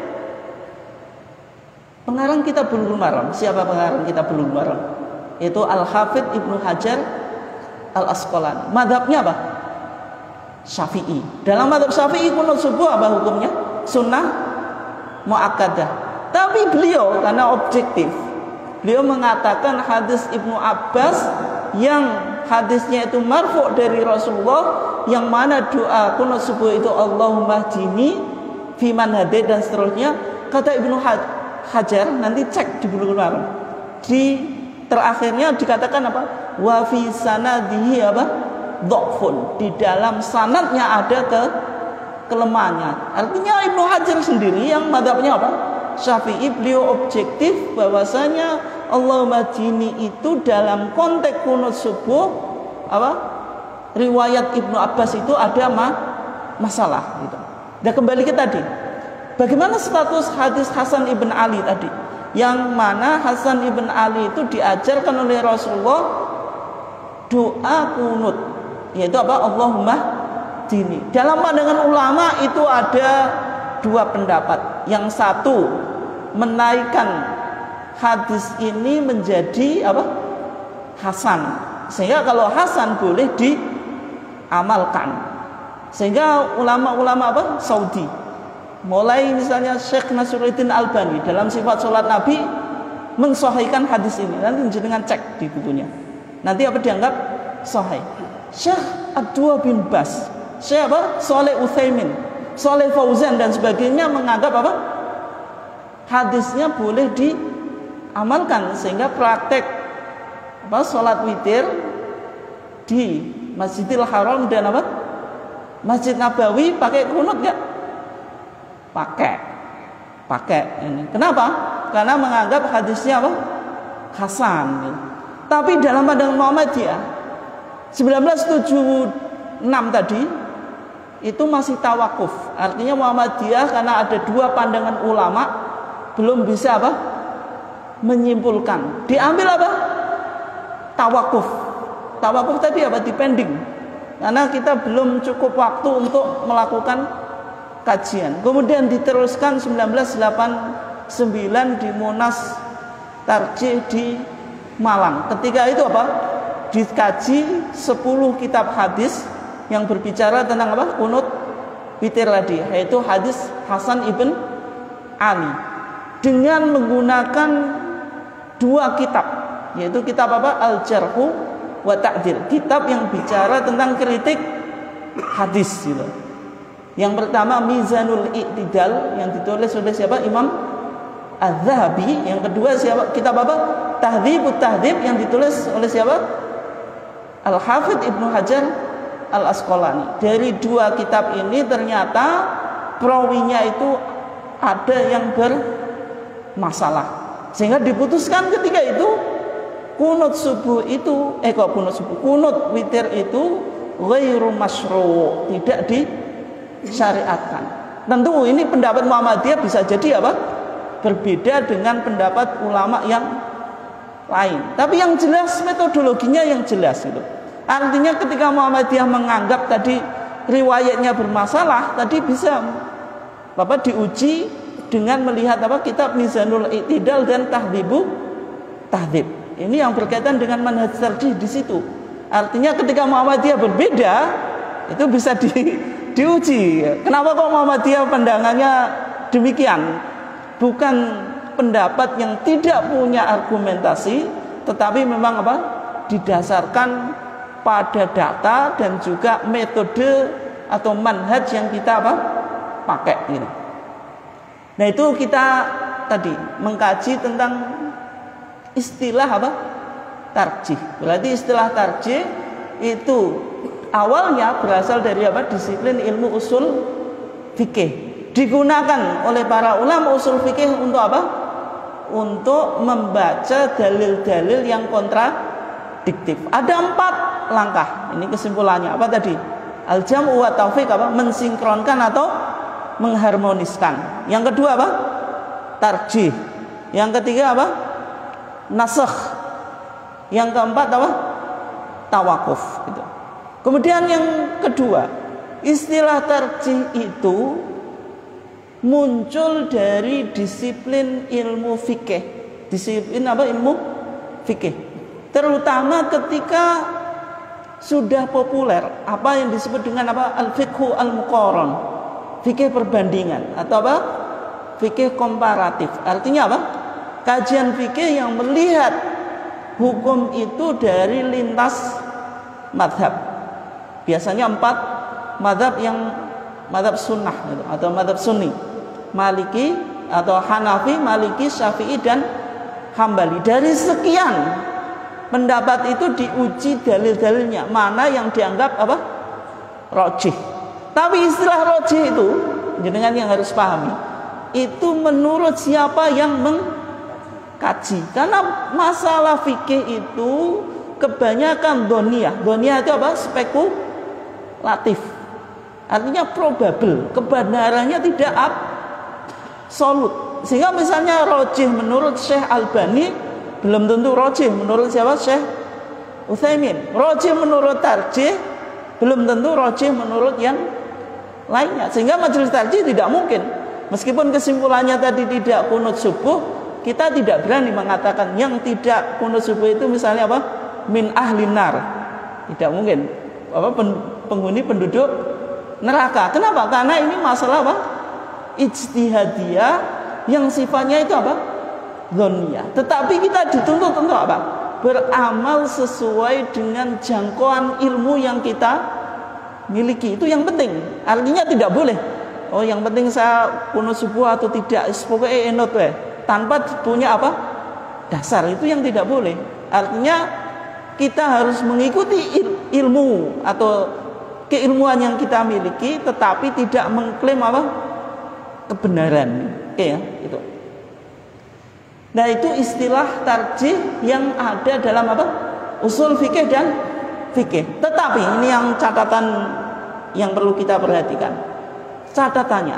pengarang kitab Bulughul Maram. Siapa pengarang kitab Bulughul Maram? Itu Al-Hafidz Ibnu Hajar Al-Asqalani. Madhabnya apa? Syafi'i. Dalam madhab Syafi'i kunut subuh apa hukumnya? Sunnah muakkadah. Tapi beliau karena objektif, beliau mengatakan hadis Ibnu Abbas yang hadisnya itu marfu' dari Rasulullah, yang mana doa kunut subuh itu Allahumma hdini fiman hadait dan seterusnya. Kata Ibnu Hajar, nanti cek di Bulughul Maram, di terakhirnya dikatakan apa? Wa fi sanadihi apa? Dhafun. Di dalam sanadnya ada kelemahannya. Artinya Ibnu Hajar sendiri yang madhabnya apa? Syafi'i, beliau objektif bahwasanya Allahumma hdini itu dalam konteks kunut subuh apa? Riwayat Ibnu Abbas itu ada masalah gitu. Dan kembali ke tadi, bagaimana status hadis Hasan ibn Ali tadi, yang mana Hasan ibn Ali itu diajarkan oleh Rasulullah doa kunut, yaitu apa? Allahumma hdini. Dalam pandangan ulama itu ada dua pendapat. Yang satu menaikkan hadis ini menjadi apa? Hasan. Sehingga kalau hasan boleh diamalkan. Sehingga ulama-ulama apa? Saudi. Mulai misalnya Syekh Nasruddin Albani dalam sifat sholat Nabi mensahihkan hadis ini. Nanti jangan cek di bukunya. Nanti apa dianggap sahih. Syekh Abdullah bin Bas, Syekh apa? Saleh Utsaimin, Saleh Fauzan dan sebagainya menganggap apa? Hadisnya boleh diamalkan, sehingga praktek apa? Salat witir di Masjidil Haram dan apa? Masjid Nabawi pakai kunut enggak? Pakai ini. Kenapa? Karena menganggap hadisnya apa? Hasan. Tapi dalam pandangan Muhammadiyah 1976 tadi itu masih tawakuf. Artinya Muhammadiyah karena ada dua pandangan ulama belum bisa apa? Menyimpulkan. Diambil apa? Tawakuf. Tawakuf tadi apa? Dipending. Karena kita belum cukup waktu untuk melakukan kajian. Kemudian diteruskan 1989 di Monas Tarjih di Malang. Ketika itu apa? Dikaji 10 kitab hadis yang berbicara tentang apa? Qunut witir tadi, yaitu hadis Hasan ibn Ali, dengan menggunakan dua kitab, yaitu kitab apa? Al-Jarhu wa Ta'dil, kitab yang bicara tentang kritik hadis gitu. Yang pertama Mizanul I'tidal yang ditulis oleh siapa? Imam Az-Zahabi. Yang kedua siapa? Kitab apa? Tahdzibut Tahdzib yang ditulis oleh siapa? Al-Hafidz Ibnu Hajar Al-Asqalani. Dari dua kitab ini ternyata perawinya itu ada yang bermasalah, sehingga diputuskan ketika itu kunut subuh itu kunut witir itu ghairu masyru', tidak disyariatkan. Tentu ini pendapat Muhammadiyah bisa jadi apa? Berbeda dengan pendapat ulama yang lain. Tapi yang jelas metodologinya yang jelas itu. Artinya ketika Muhammadiyah menganggap tadi riwayatnya bermasalah, tadi bisa Bapak diuji dengan melihat apa? Kitab Mizanul I'tidal dan Tahdzibut Tahdzib. Ini yang berkaitan dengan manhaj tarjih di situ. Artinya ketika Muhammadiyah berbeda, itu bisa diuji. Kenapa kok Muhammadiyah pandangannya demikian? Bukan pendapat yang tidak punya argumentasi, tetapi memang apa? Didasarkan pada data dan juga metode atau manhaj yang kita apa? Pakai gitu. Nah, itu kita tadi mengkaji tentang istilah apa? Tarjih. Berarti istilah tarjih itu awalnya berasal dari apa? Disiplin ilmu usul fikih. Digunakan oleh para ulama usul fikih untuk apa? Untuk membaca dalil-dalil yang kontradiktif. Ada 4 langkah. Ini kesimpulannya apa tadi? Al-jam'u wa taufiq apa? Mensinkronkan atau mengharmoniskan. Yang kedua apa? Tarjih. Yang ketiga apa? Nasakh. Yang keempat apa? Tawakuf gitu. Kemudian yang kedua, istilah tarjih itu muncul dari disiplin ilmu fikih. Disiplin apa? Ilmu fikih. Terutama ketika sudah populer apa yang disebut dengan apa? Al-fiqhu al-muqaran. Fikih perbandingan atau apa? Fikih komparatif. Artinya apa? Kajian fikih yang melihat hukum itu dari lintas madhab. Biasanya 4 madhab yang madhab sunnah gitu, atau madhab sunni. Maliki atau Hanafi, Maliki, Syafi'i dan Hambali. Dari sekian pendapat itu diuji dalil-dalilnya, mana yang dianggap apa? Rajih. Tapi istilah rajih itu jenengan yang harus pahami. Itu menurut siapa yang mengkaji. Karena masalah fikih itu kebanyakan dhoniyah. Dhoniyah itu apa? Spekulatif. Artinya probable, kebenarannya tidak absolut. Sehingga misalnya rajih menurut Syekh Albani belum tentu rajih menurut siapa? Syekh Utsaimin. Rajih menurut tarjih belum tentu rajih menurut yang lainnya. Sehingga majelis tarjih tidak mungkin, meskipun kesimpulannya tadi tidak kunut subuh, kita tidak berani mengatakan yang tidak kunut subuh itu misalnya apa? Min ahli nar. Tidak mungkin. Apa? Penghuni penduduk neraka. Kenapa? Karena ini masalah apa? Ijtihadiyah yang sifatnya itu apa? Dzanniyah. Tetapi kita dituntut untuk apa? Beramal sesuai dengan jangkauan ilmu yang kita miliki. Itu yang penting. Artinya tidak boleh, oh yang penting saya kunut subuh atau tidak, pokoknya enot we, tanpa punya apa? Dasar. Itu yang tidak boleh. Artinya kita harus mengikuti ilmu atau keilmuan yang kita miliki, tetapi tidak mengklaim apa? Kebenaran. Oke ya, itu. Nah, itu istilah tarjih yang ada dalam apa? Usul fikih dan fikih. Tetapi ini yang catatan yang perlu kita perhatikan. Catatannya,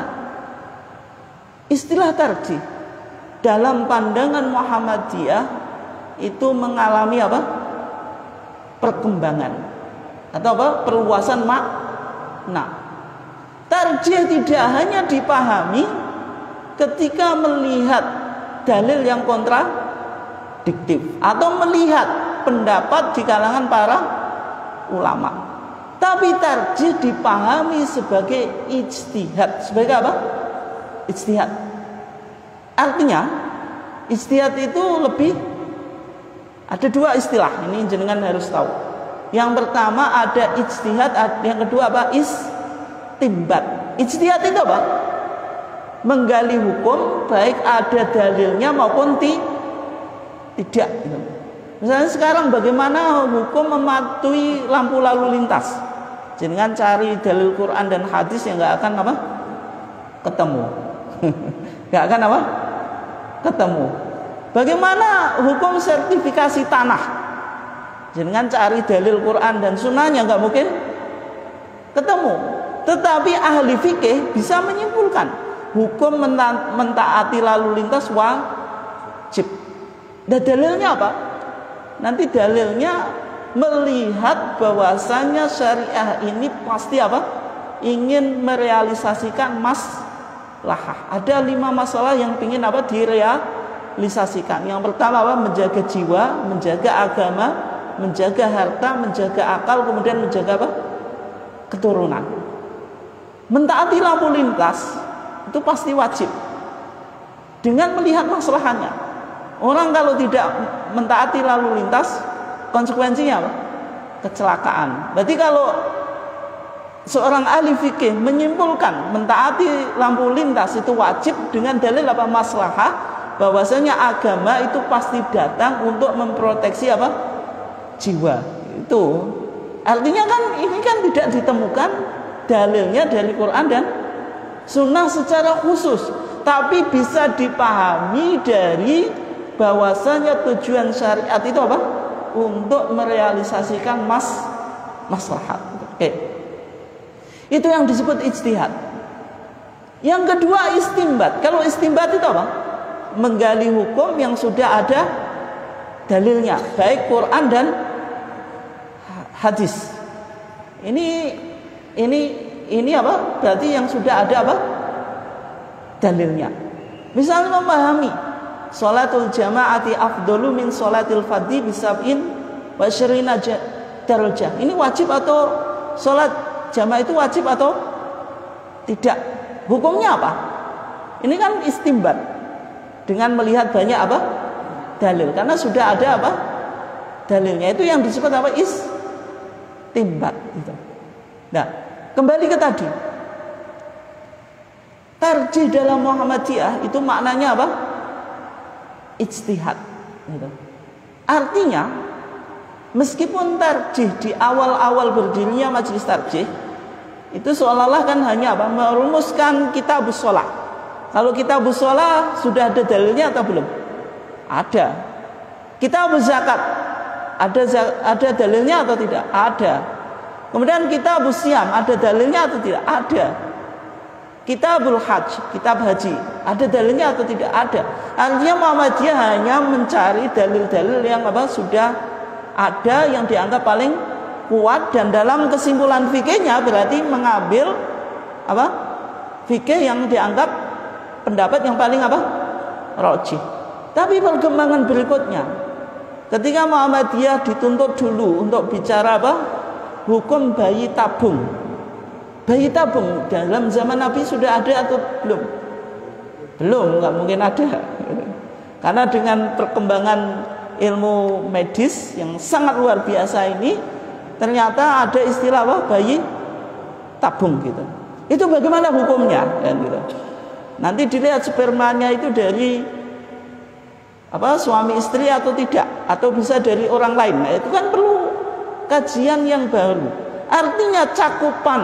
istilah tarjih dalam pandangan Muhammadiyah itu mengalami apa? Perkembangan atau apa? Perluasan makna. Tarjih tidak hanya dipahami ketika melihat dalil yang kontradiktif atau melihat pendapat di kalangan para ulama, tapi tarjih dipahami sebagai ijtihad. Sebagai apa? Ijtihad. Artinya ijtihad itu lebih, ada dua istilah, ini jenengan harus tahu. Yang pertama ada ijtihad, yang kedua apa? Istinbat. Ijtihad itu apa? Menggali hukum baik ada dalilnya maupun tidak. Misalnya sekarang bagaimana hukum mematuhi lampu lalu lintas? Jangan cari dalil Quran dan hadis yang nggak akan apa? Ketemu. Nggak akan apa? Ketemu. Bagaimana hukum sertifikasi tanah? Jangan cari dalil Quran dan sunnahnya nggak mungkin ketemu. Tetapi ahli fikih bisa menyimpulkan hukum mentaati lalu lintas wajib. Dan dalilnya apa? Nanti dalilnya melihat bahwasanya syariah ini pasti apa? Ingin merealisasikan maslahah. Ada 5 masalah yang ingin apa? Direalisasikan. Yang pertama apa? Menjaga jiwa, menjaga agama, menjaga harta, menjaga akal, kemudian menjaga apa? Keturunan. Mentaati lampu lintas itu pasti wajib dengan melihat masalahnya. Orang kalau tidak mentaati lalu lintas, konsekuensinya apa? Kecelakaan. Berarti kalau seorang ahli fikih menyimpulkan mentaati lampu lintas itu wajib dengan dalil apa? Maslahah, bahwasanya agama itu pasti datang untuk memproteksi apa? Jiwa. Itu artinya kan ini kan tidak ditemukan dalilnya dari Quran dan sunnah secara khusus, tapi bisa dipahami dari bahwasanya tujuan syariat itu apa? Untuk merealisasikan maslahat. Oke. Itu yang disebut ijtihad. Yang kedua istinbat. Kalau istinbat itu apa? Menggali hukum yang sudah ada dalilnya, baik Quran dan hadis. Ini apa? Berarti yang sudah ada apa? Dalilnya. Misalnya memahami sholatul jama'ati afdalu min sholatil fardhi bisab'in wa syirina darajah. Ini wajib atau sholat jamaah itu wajib atau tidak? Hukumnya apa? Ini kan istinbat dengan melihat banyak apa? Dalil. Karena sudah ada apa? Dalilnya. Itu yang disebut apa? Istinbat itu. Nah, kembali ke tadi, tarjih dalam Muhammadiyah itu maknanya apa? Ijtihad gitu. Artinya meskipun tarjih di awal-awal berdirinya majelis tarjih itu seolah-olah kan hanya apa? Merumuskan kitabus shalah. Kalau kitabus shalah sudah ada dalilnya atau belum? Ada. Kitabus zakat ada dalilnya atau tidak? Ada. Kemudian kitabus siyam ada dalilnya atau tidak? Ada. Kitabul hajj, kitab haji, ada dalilnya atau tidak? Ada. Artinya Muhammadiyah hanya mencari dalil-dalil yang apa? Sudah ada yang dianggap paling kuat, dan dalam kesimpulan fikihnya berarti mengambil apa? Fikih yang dianggap pendapat yang paling apa? Rajih. Tapi perkembangan berikutnya, ketika Muhammadiyah dituntut dulu untuk bicara apa? Hukum bayi tabung. Bayi tabung dalam zaman Nabi sudah ada atau belum? Belum, nggak mungkin ada. Karena dengan perkembangan ilmu medis yang sangat luar biasa ini, ternyata ada istilah apa? Bayi tabung gitu. Itu bagaimana hukumnya? Kan gitu. Nanti dilihat spermanya itu dari apa? Suami istri atau tidak, atau bisa dari orang lain. Nah, itu kan perlu kajian yang baru. Artinya cakupan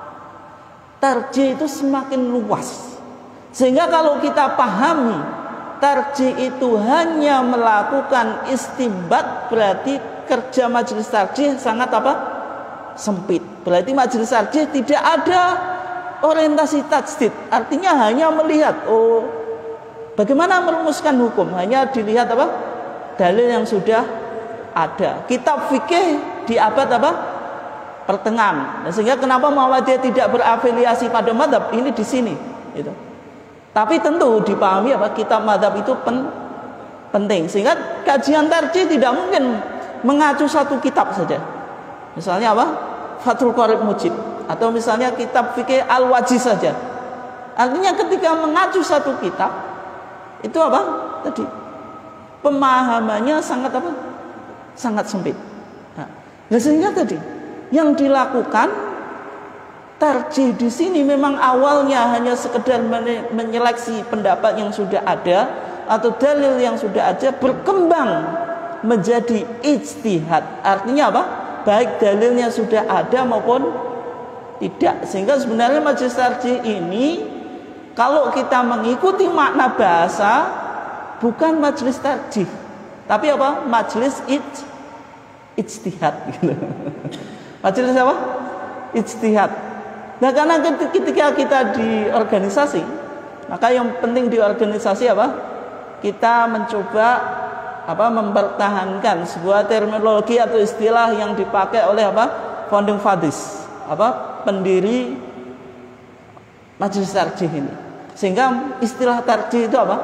tarjih itu semakin luas, sehingga kalau kita pahami tarjih itu hanya melakukan istinbat, berarti kerja majelis tarjih sangat apa? Sempit. Berarti majelis tarjih tidak ada orientasi tajdid. Artinya hanya melihat bagaimana merumuskan hukum, hanya dilihat apa? Dalil yang sudah ada. Kitab fikih di abad apa? Pertengahan. Nah, sehingga kenapa Muhammadiyah tidak berafiliasi pada mazhab ini di sini, gitu. Tapi tentu dipahami apa? Kitab mazhab itu penting. Sehingga kajian tarjih tidak mungkin mengacu satu kitab saja. Misalnya apa? Fathul Qorib Mujib, atau misalnya kitab fikih Al-Wajiz saja. Artinya ketika mengacu satu kitab itu apa? Tadi pemahamannya sangat apa? Sangat sempit. Nah, sehingga tadi yang dilakukan tarjih di sini memang awalnya hanya sekedar menyeleksi pendapat yang sudah ada atau dalil yang sudah ada, berkembang menjadi ijtihad. Artinya apa? Baik dalilnya sudah ada maupun tidak. Sehingga sebenarnya majelis tarjih ini kalau kita mengikuti makna bahasa bukan majelis tarjih, tapi apa? Majelis ijtihad gitu. Majelis apa? Ijtihad. Nah, karena ketika kita di organisasi, maka yang penting di organisasi apa? Kita mencoba apa? Mempertahankan sebuah terminologi atau istilah yang dipakai oleh apa? Founding fathers, apa? Pendiri majelis tarjih ini. Sehingga istilah tarjih itu apa?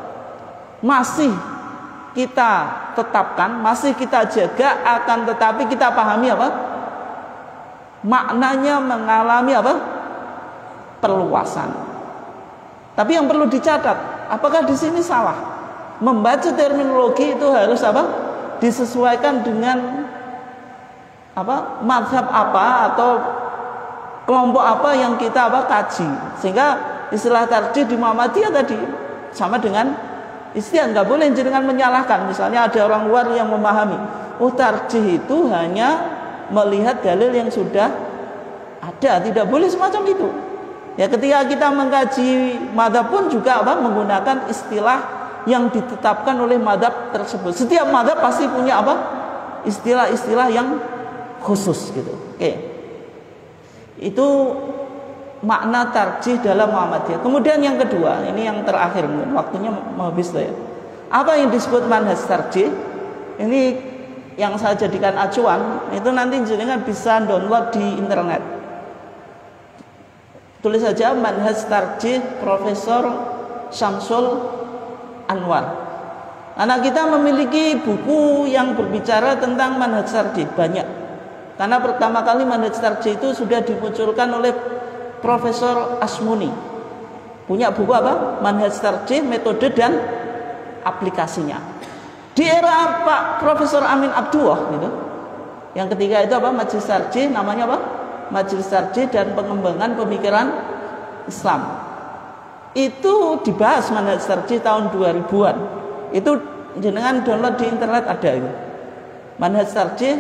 Masih kita tetapkan, masih kita jaga, akan tetapi kita pahami apa? Maknanya mengalami apa? Perluasan. Tapi yang perlu dicatat, apakah di sini salah? Membaca terminologi itu harus apa? Disesuaikan dengan apa? Mazhab apa atau kelompok apa yang kita apa? Kaji. Sehingga istilah tarjih di Muhammadiyah tadi sama dengan ijtihad. Nggak boleh jangan menyalahkan. Misalnya ada orang luar yang memahami, tarjih itu hanya melihat dalil yang sudah ada, tidak boleh semacam itu. Ya, ketika kita mengkaji mazhab pun juga apa? Menggunakan istilah yang ditetapkan oleh mazhab tersebut. Setiap mazhab pasti punya apa? Istilah-istilah yang khusus gitu. Oke. Itu makna tarjih dalam Muhammadiyah. Kemudian yang kedua, ini yang terakhir, waktunya mau habis lah ya. Apa yang disebut manhaj tarjih? Ini yang saya jadikan acuan, itu nanti jenengan bisa download di internet. Tulis saja manhaj tarjih Profesor Syamsul Anwar. Anak kita memiliki buku yang berbicara tentang manhaj tarjih banyak. Karena pertama kali manhaj tarjih itu sudah dimunculkan oleh Profesor Asmuni. Punya buku apa? Manhaj tarjih, metode dan aplikasinya. Di era Pak Profesor Amin Abdullah gitu. Yang ketiga itu apa? Majelis tarjih, namanya apa? Majelis tarjih dan pengembangan pemikiran Islam. Itu dibahas manhaj tarjih tahun 2000-an. Itu jenengan download di internet ada itu. Manhaj tarjih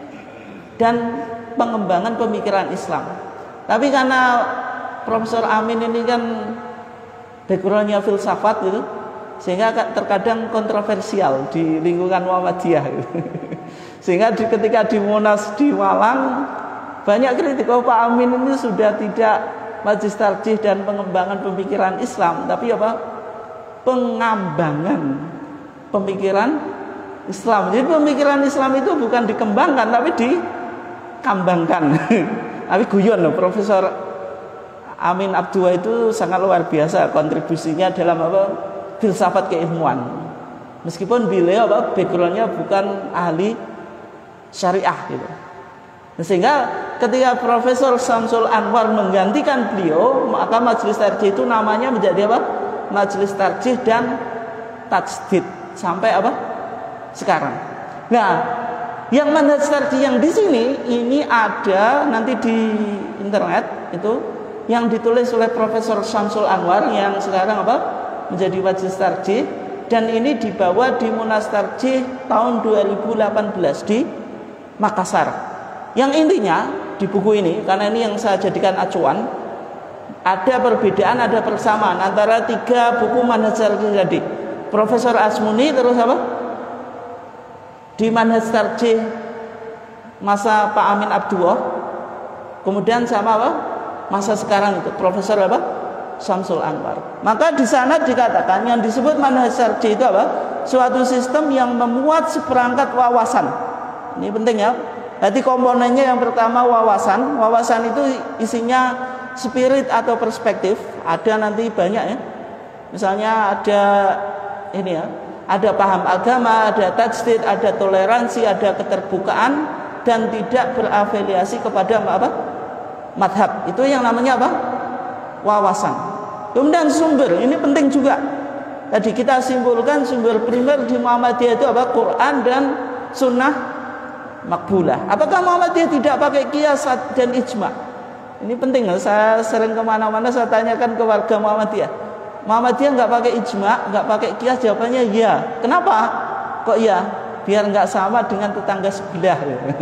dan pengembangan pemikiran Islam. Tapi karena Profesor Amin ini kan backgroundnya filsafat gitu, sehingga terkadang kontroversial di lingkungan Muhammadiyah gitu. Sehingga ketika di Monas di Malang banyak kritik, Pak Amin ini sudah tidak majelis tarjih dan pengembangan pemikiran Islam, tapi apa? Pengembangan pemikiran Islam. Jadi pemikiran Islam itu bukan dikembangkan tapi dikembangkan. Tapi guyon loh, Profesor Amin Abdullah itu sangat luar biasa kontribusinya dalam apa? Filsafat keilmuan. Meskipun beliau apa? Backgroundnya bukan ahli syariah gitu. Sehingga ketika Profesor Syamsul Anwar menggantikan beliau, maka majelis tarjih itu namanya menjadi apa? Majelis tarjih dan tajdid sampai apa? Sekarang. Nah, yang manhaj tarjih yang di sini ini ada nanti di internet itu yang ditulis oleh Profesor Syamsul Anwar yang sekarang apa? Menjadi majelis tarjih, dan ini dibawa di Munas Tarjih tahun 2018 di Makassar. Yang intinya di buku ini, karena ini yang saya jadikan acuan, ada perbedaan, ada persamaan antara tiga buku manhaj tarjih tadi. Profesor Asmuni, terus apa? Di Manhaj Tarjih masa Pak Amin Abdullah. Kemudian sama apa? Masa sekarang itu Profesor apa? Syamsul Anwar. Maka di sana dikatakan yang disebut manhaj tarjih itu apa? Suatu sistem yang memuat seperangkat wawasan. Ini penting ya. Jadi komponennya yang pertama wawasan. Wawasan itu isinya spirit atau perspektif. Ada nanti banyak ya. Misalnya ada ini ya. Ada paham agama, ada tajdid, ada toleransi, ada keterbukaan dan tidak berafiliasi kepada apa? Madhab. Itu yang namanya apa? Wawasan. Kemudian sumber, ini penting juga. Tadi kita simpulkan sumber primer di Muhammadiyah itu apa? Quran dan sunnah makbulah. Apakah Muhammadiyah tidak pakai qiyas dan ijma? Ini penting. Saya sering kemana-mana saya tanyakan ke warga Muhammadiyah. Muhammadiyah nggak pakai ijma, nggak pakai qiyas? Jawabannya iya. Kenapa? Kok iya? Biar nggak sama dengan tetangga sebelah.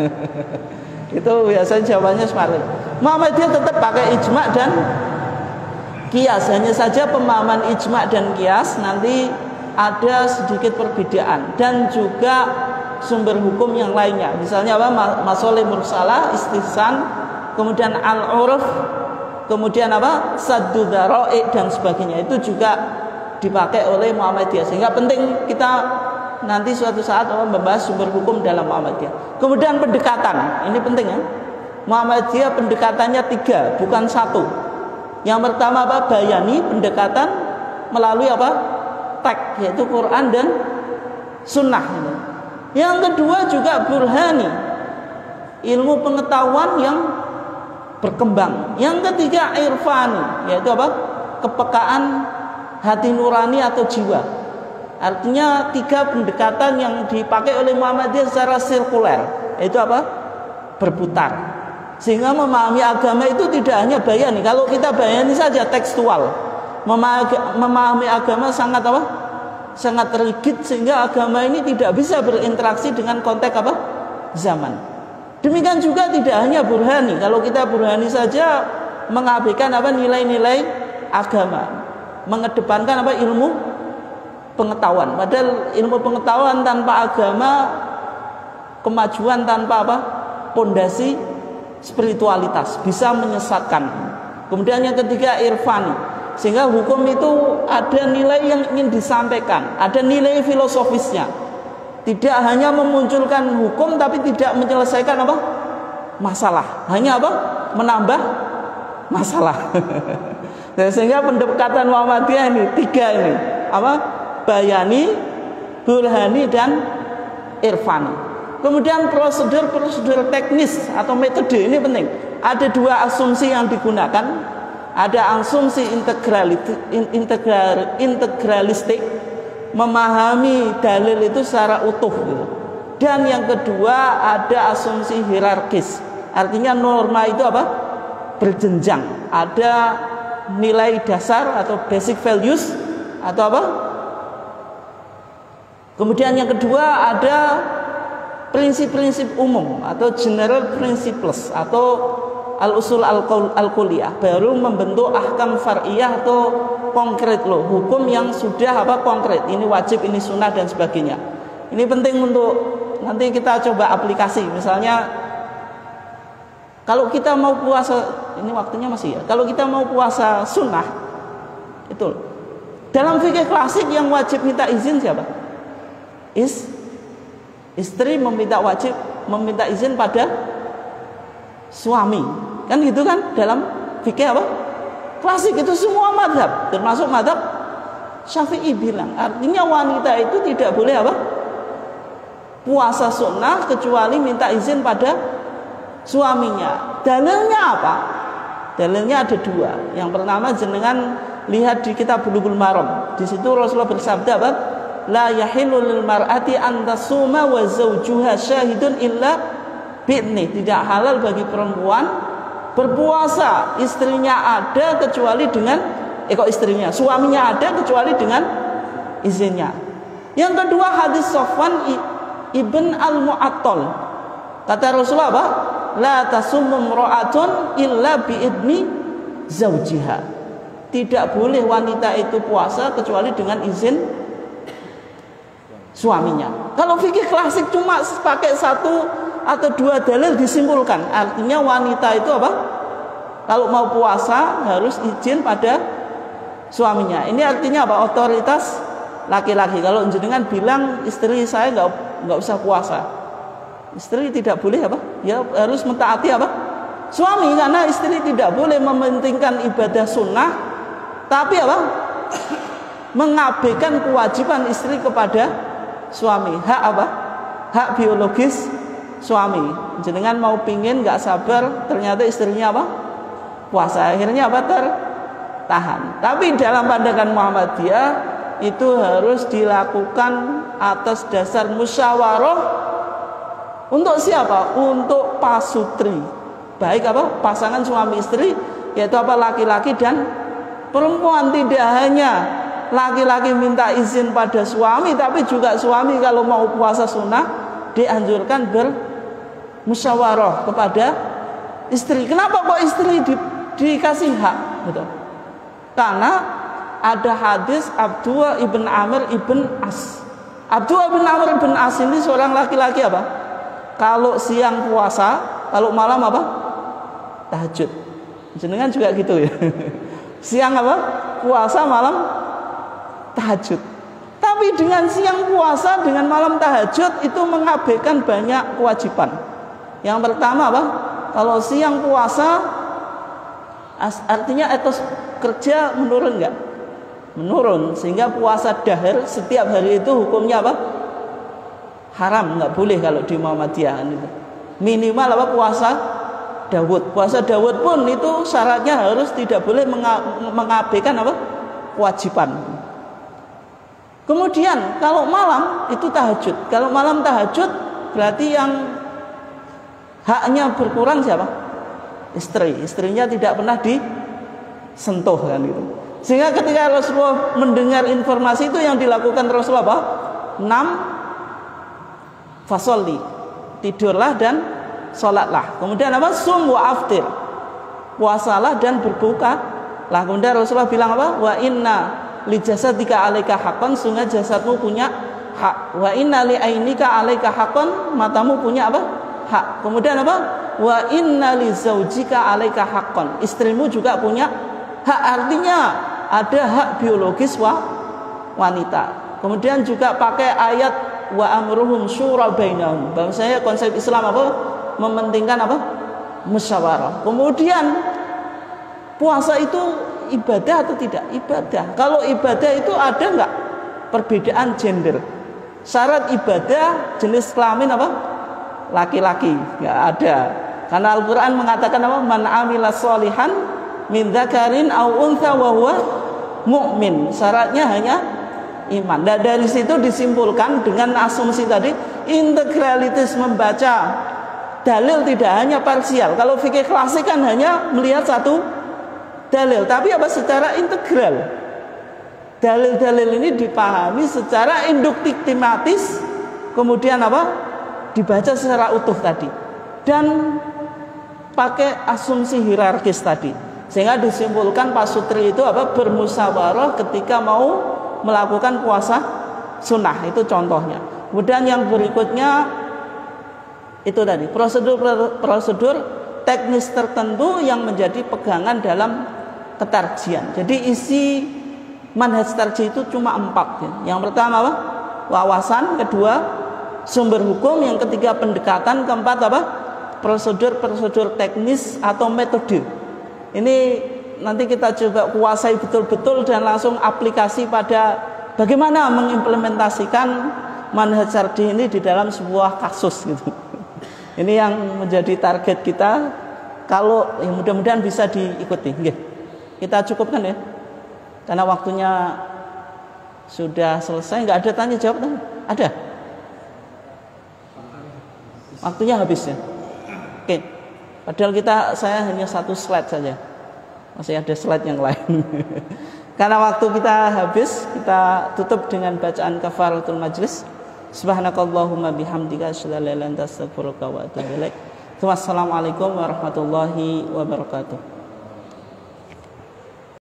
Itu biasanya jawabannya seperti itu. Muhammadiyah tetap pakai ijma dan qiyas, hanya saja pemahaman ijma dan qiyas nanti ada sedikit perbedaan dan juga sumber hukum yang lainnya. Misalnya apa? Masoleh mursalah, istihsan, kemudian al-uruf, kemudian apa? Saddu dzara'i dan sebagainya. Itu juga dipakai oleh Muhammadiyah. Sehingga penting kita nanti suatu saat membahas sumber hukum dalam Muhammadiyah. Kemudian pendekatan, ini penting ya. Muhammadiyah pendekatannya 3, bukan 1. Yang pertama apa? Bayani, pendekatan melalui apa? Teks, yaitu Quran dan Sunnah. Yang kedua juga burhani, ilmu pengetahuan yang berkembang. Yang ketiga irfani, yaitu apa? Kepekaan hati nurani atau jiwa. Artinya 3 pendekatan yang dipakai oleh Muhammadiyah secara sirkuler, yaitu apa? Berputar. Sehingga memahami agama itu tidak hanya bayani. Kalau kita bayani saja tekstual, memahami agama sangat apa? Sangat rigid sehingga agama ini tidak bisa berinteraksi dengan konteks apa? Zaman. Demikian juga tidak hanya burhani. Kalau kita burhani saja mengabaikan apa? Nilai-nilai agama, mengedepankan apa? Ilmu pengetahuan. Padahal ilmu pengetahuan tanpa agama, kemajuan tanpa apa? Pondasi spiritualitas bisa menyesatkan. Kemudian yang ketiga irfani, sehingga hukum itu ada nilai yang ingin disampaikan, ada nilai filosofisnya. Tidak hanya memunculkan hukum tapi tidak menyelesaikan apa? Masalah, hanya apa? Menambah masalah. Sehingga pendekatan Muhammadiyah ini 3 ini apa? Bayani, burhani dan irfani. Kemudian prosedur teknis atau metode ini penting. Ada 2 asumsi yang digunakan. Ada asumsi integralistik, memahami dalil itu secara utuh. Dan yang kedua ada asumsi hierarkis. Artinya norma itu apa? Berjenjang. Ada nilai dasar atau basic values atau apa? Kemudian yang kedua ada prinsip-prinsip umum atau general principles atau al-usul al-kulliyah, baru membentuk ahkam far'iyah atau konkret loh, hukum yang sudah apa? Konkret, ini wajib, ini sunnah dan sebagainya. Ini penting untuk nanti kita coba aplikasi. Misalnya kalau kita mau puasa, ini waktunya masih ya, kalau kita mau puasa sunnah itu dalam fikih klasik yang wajib minta izin siapa? Istri meminta izin pada suami, kan gitu kan dalam fikih apa? Klasik itu semua mazhab, termasuk mazhab Syafi'i bilang, artinya wanita itu tidak boleh apa? Puasa sunnah kecuali minta izin pada suaminya. Dalilnya apa? Dalilnya ada 2. Yang pertama jenengan lihat di kitab Bulughul Maram. Di situ Rasulullah bersabda apa? La yahillu lil mar'ati an tasuma wa zawjuha syahidun illa bi'ni. Tidak halal bagi perempuan berpuasa istrinya ada kecuali dengan suaminya ada kecuali dengan izinnya. Yang kedua hadis Safwan ibn al-Mu'attal. Kata Rasulullah apa? La tasummu imra'atun illa bi'idni zawjiha. Tidak boleh wanita itu puasa kecuali dengan izin suaminya. Kalau fikih klasik cuma pakai satu atau dua dalil disimpulkan. Artinya wanita itu apa? Kalau mau puasa harus izin pada suaminya. Ini artinya apa? Otoritas laki-laki. Kalau jenengan bilang istri saya nggak usah puasa, istri tidak boleh apa? Ya harus mentaati apa? Suami, karena istri tidak boleh mementingkan ibadah sunnah, tapi apa? Mengabaikan kewajiban istri kepada suami. Hak apa? Hak biologis suami. Jenengan mau pingin nggak sabar, ternyata istrinya apa? Puasa. Akhirnya apa? Tertahan. Tapi dalam pandangan Muhammadiyah itu harus dilakukan atas dasar musyawarah. Untuk siapa? Untuk pasutri. Baik apa? Pasangan suami istri, yaitu apa? Laki-laki dan perempuan. Tidak hanya laki-laki minta izin pada suami, tapi juga suami kalau mau puasa sunnah dianjurkan bermusyawarah kepada istri. Kenapa kok istri dikasih hak? Gitu. Karena ada hadis Abdullah ibn Amr ibn As. Abdullah ibn Amr ibn As ini seorang laki-laki apa? Kalau siang puasa, kalau malam apa? Tahajud. Jenengan juga gitu ya. Siang apa? Puasa, malam tahajud. Tapi dengan siang puasa, dengan malam tahajud itu mengabaikan banyak kewajiban. Yang pertama apa? Kalau siang puasa artinya etos kerja menurun enggak? Menurun, sehingga puasa dahar setiap hari itu hukumnya apa? Haram, enggak boleh kalau di Muhammadiyah itu. Minimal apa? Puasa Daud. Puasa Daud pun itu syaratnya harus tidak boleh mengabaikan apa? Kewajiban. Kemudian kalau malam itu tahajud. Kalau malam tahajud berarti yang haknya berkurang siapa? Istri. Istrinya tidak pernah disentuh kan itu. Sehingga ketika Rasulullah mendengar informasi itu yang dilakukan Rasulullah apa? 6 fasolli. Tidurlah dan sholatlah. Kemudian apa? Sum wa aftir. Puasalah dan berbuka. Lah kemudian Rasulullah bilang apa? Wa inna li jasadika alaika haqqan, sungguh jasadmu punya hak. Wa inna li ainika alaika haqqan, matamu punya apa? Hak. Kemudian apa? Wa inna li zaujika alaika haqqan, istrimu juga punya hak. Artinya ada hak biologis wanita. Kemudian juga pakai ayat wa amruhum syura bainahum. Bahwasanya konsep Islam apa? Mementingkan apa? Musyawarah. Kemudian puasa itu ibadah atau tidak? Ibadah. Kalau ibadah itu ada enggak perbedaan gender? Syarat ibadah jenis kelamin apa? Laki-laki. Enggak ada. Karena Al-Qur'an mengatakan apa? Man amila sholihan min dzakarin aw untha wa huwa mu'min. Syaratnya hanya iman. Dan dari situ disimpulkan dengan asumsi tadi, integralitas membaca dalil tidak hanya parsial. Kalau fikih klasik kan hanya melihat satu dalil, tapi apa? Secara integral. Dalil-dalil ini dipahami secara induktif-tematis, kemudian apa? Dibaca secara utuh tadi, dan pakai asumsi hierarkis tadi, sehingga disimpulkan pasutri itu apa? Bermusyawarah ketika mau melakukan puasa sunnah. Itu contohnya. Kemudian yang berikutnya itu tadi prosedur teknis tertentu yang menjadi pegangan dalam ketarjian. Jadi isi manhaj tarjih itu cuma 4 ya. Yang pertama apa? Wawasan, kedua sumber hukum, yang ketiga pendekatan, keempat apa? Prosedur teknis atau metode. Ini nanti kita coba kuasai betul-betul dan langsung aplikasi pada bagaimana mengimplementasikan manhaj tarjih ini di dalam sebuah kasus gitu. Ini yang menjadi target kita. Kalau ya mudah-mudahan bisa diikuti. Kita cukupkan ya, karena waktunya sudah selesai. Nggak ada tanya jawab tadi? Ada? Waktunya habis ya. Oke. Padahal saya hanya 1 slide saja. Masih ada slide yang lain. Karena waktu kita habis, kita tutup dengan bacaan kafaratul majlis. Subhanakallahumma bihamdika asyhadu an la ilaha illa anta astaghfiruka wa atubu ilaik. Wassalamualaikum warahmatullahi wabarakatuh.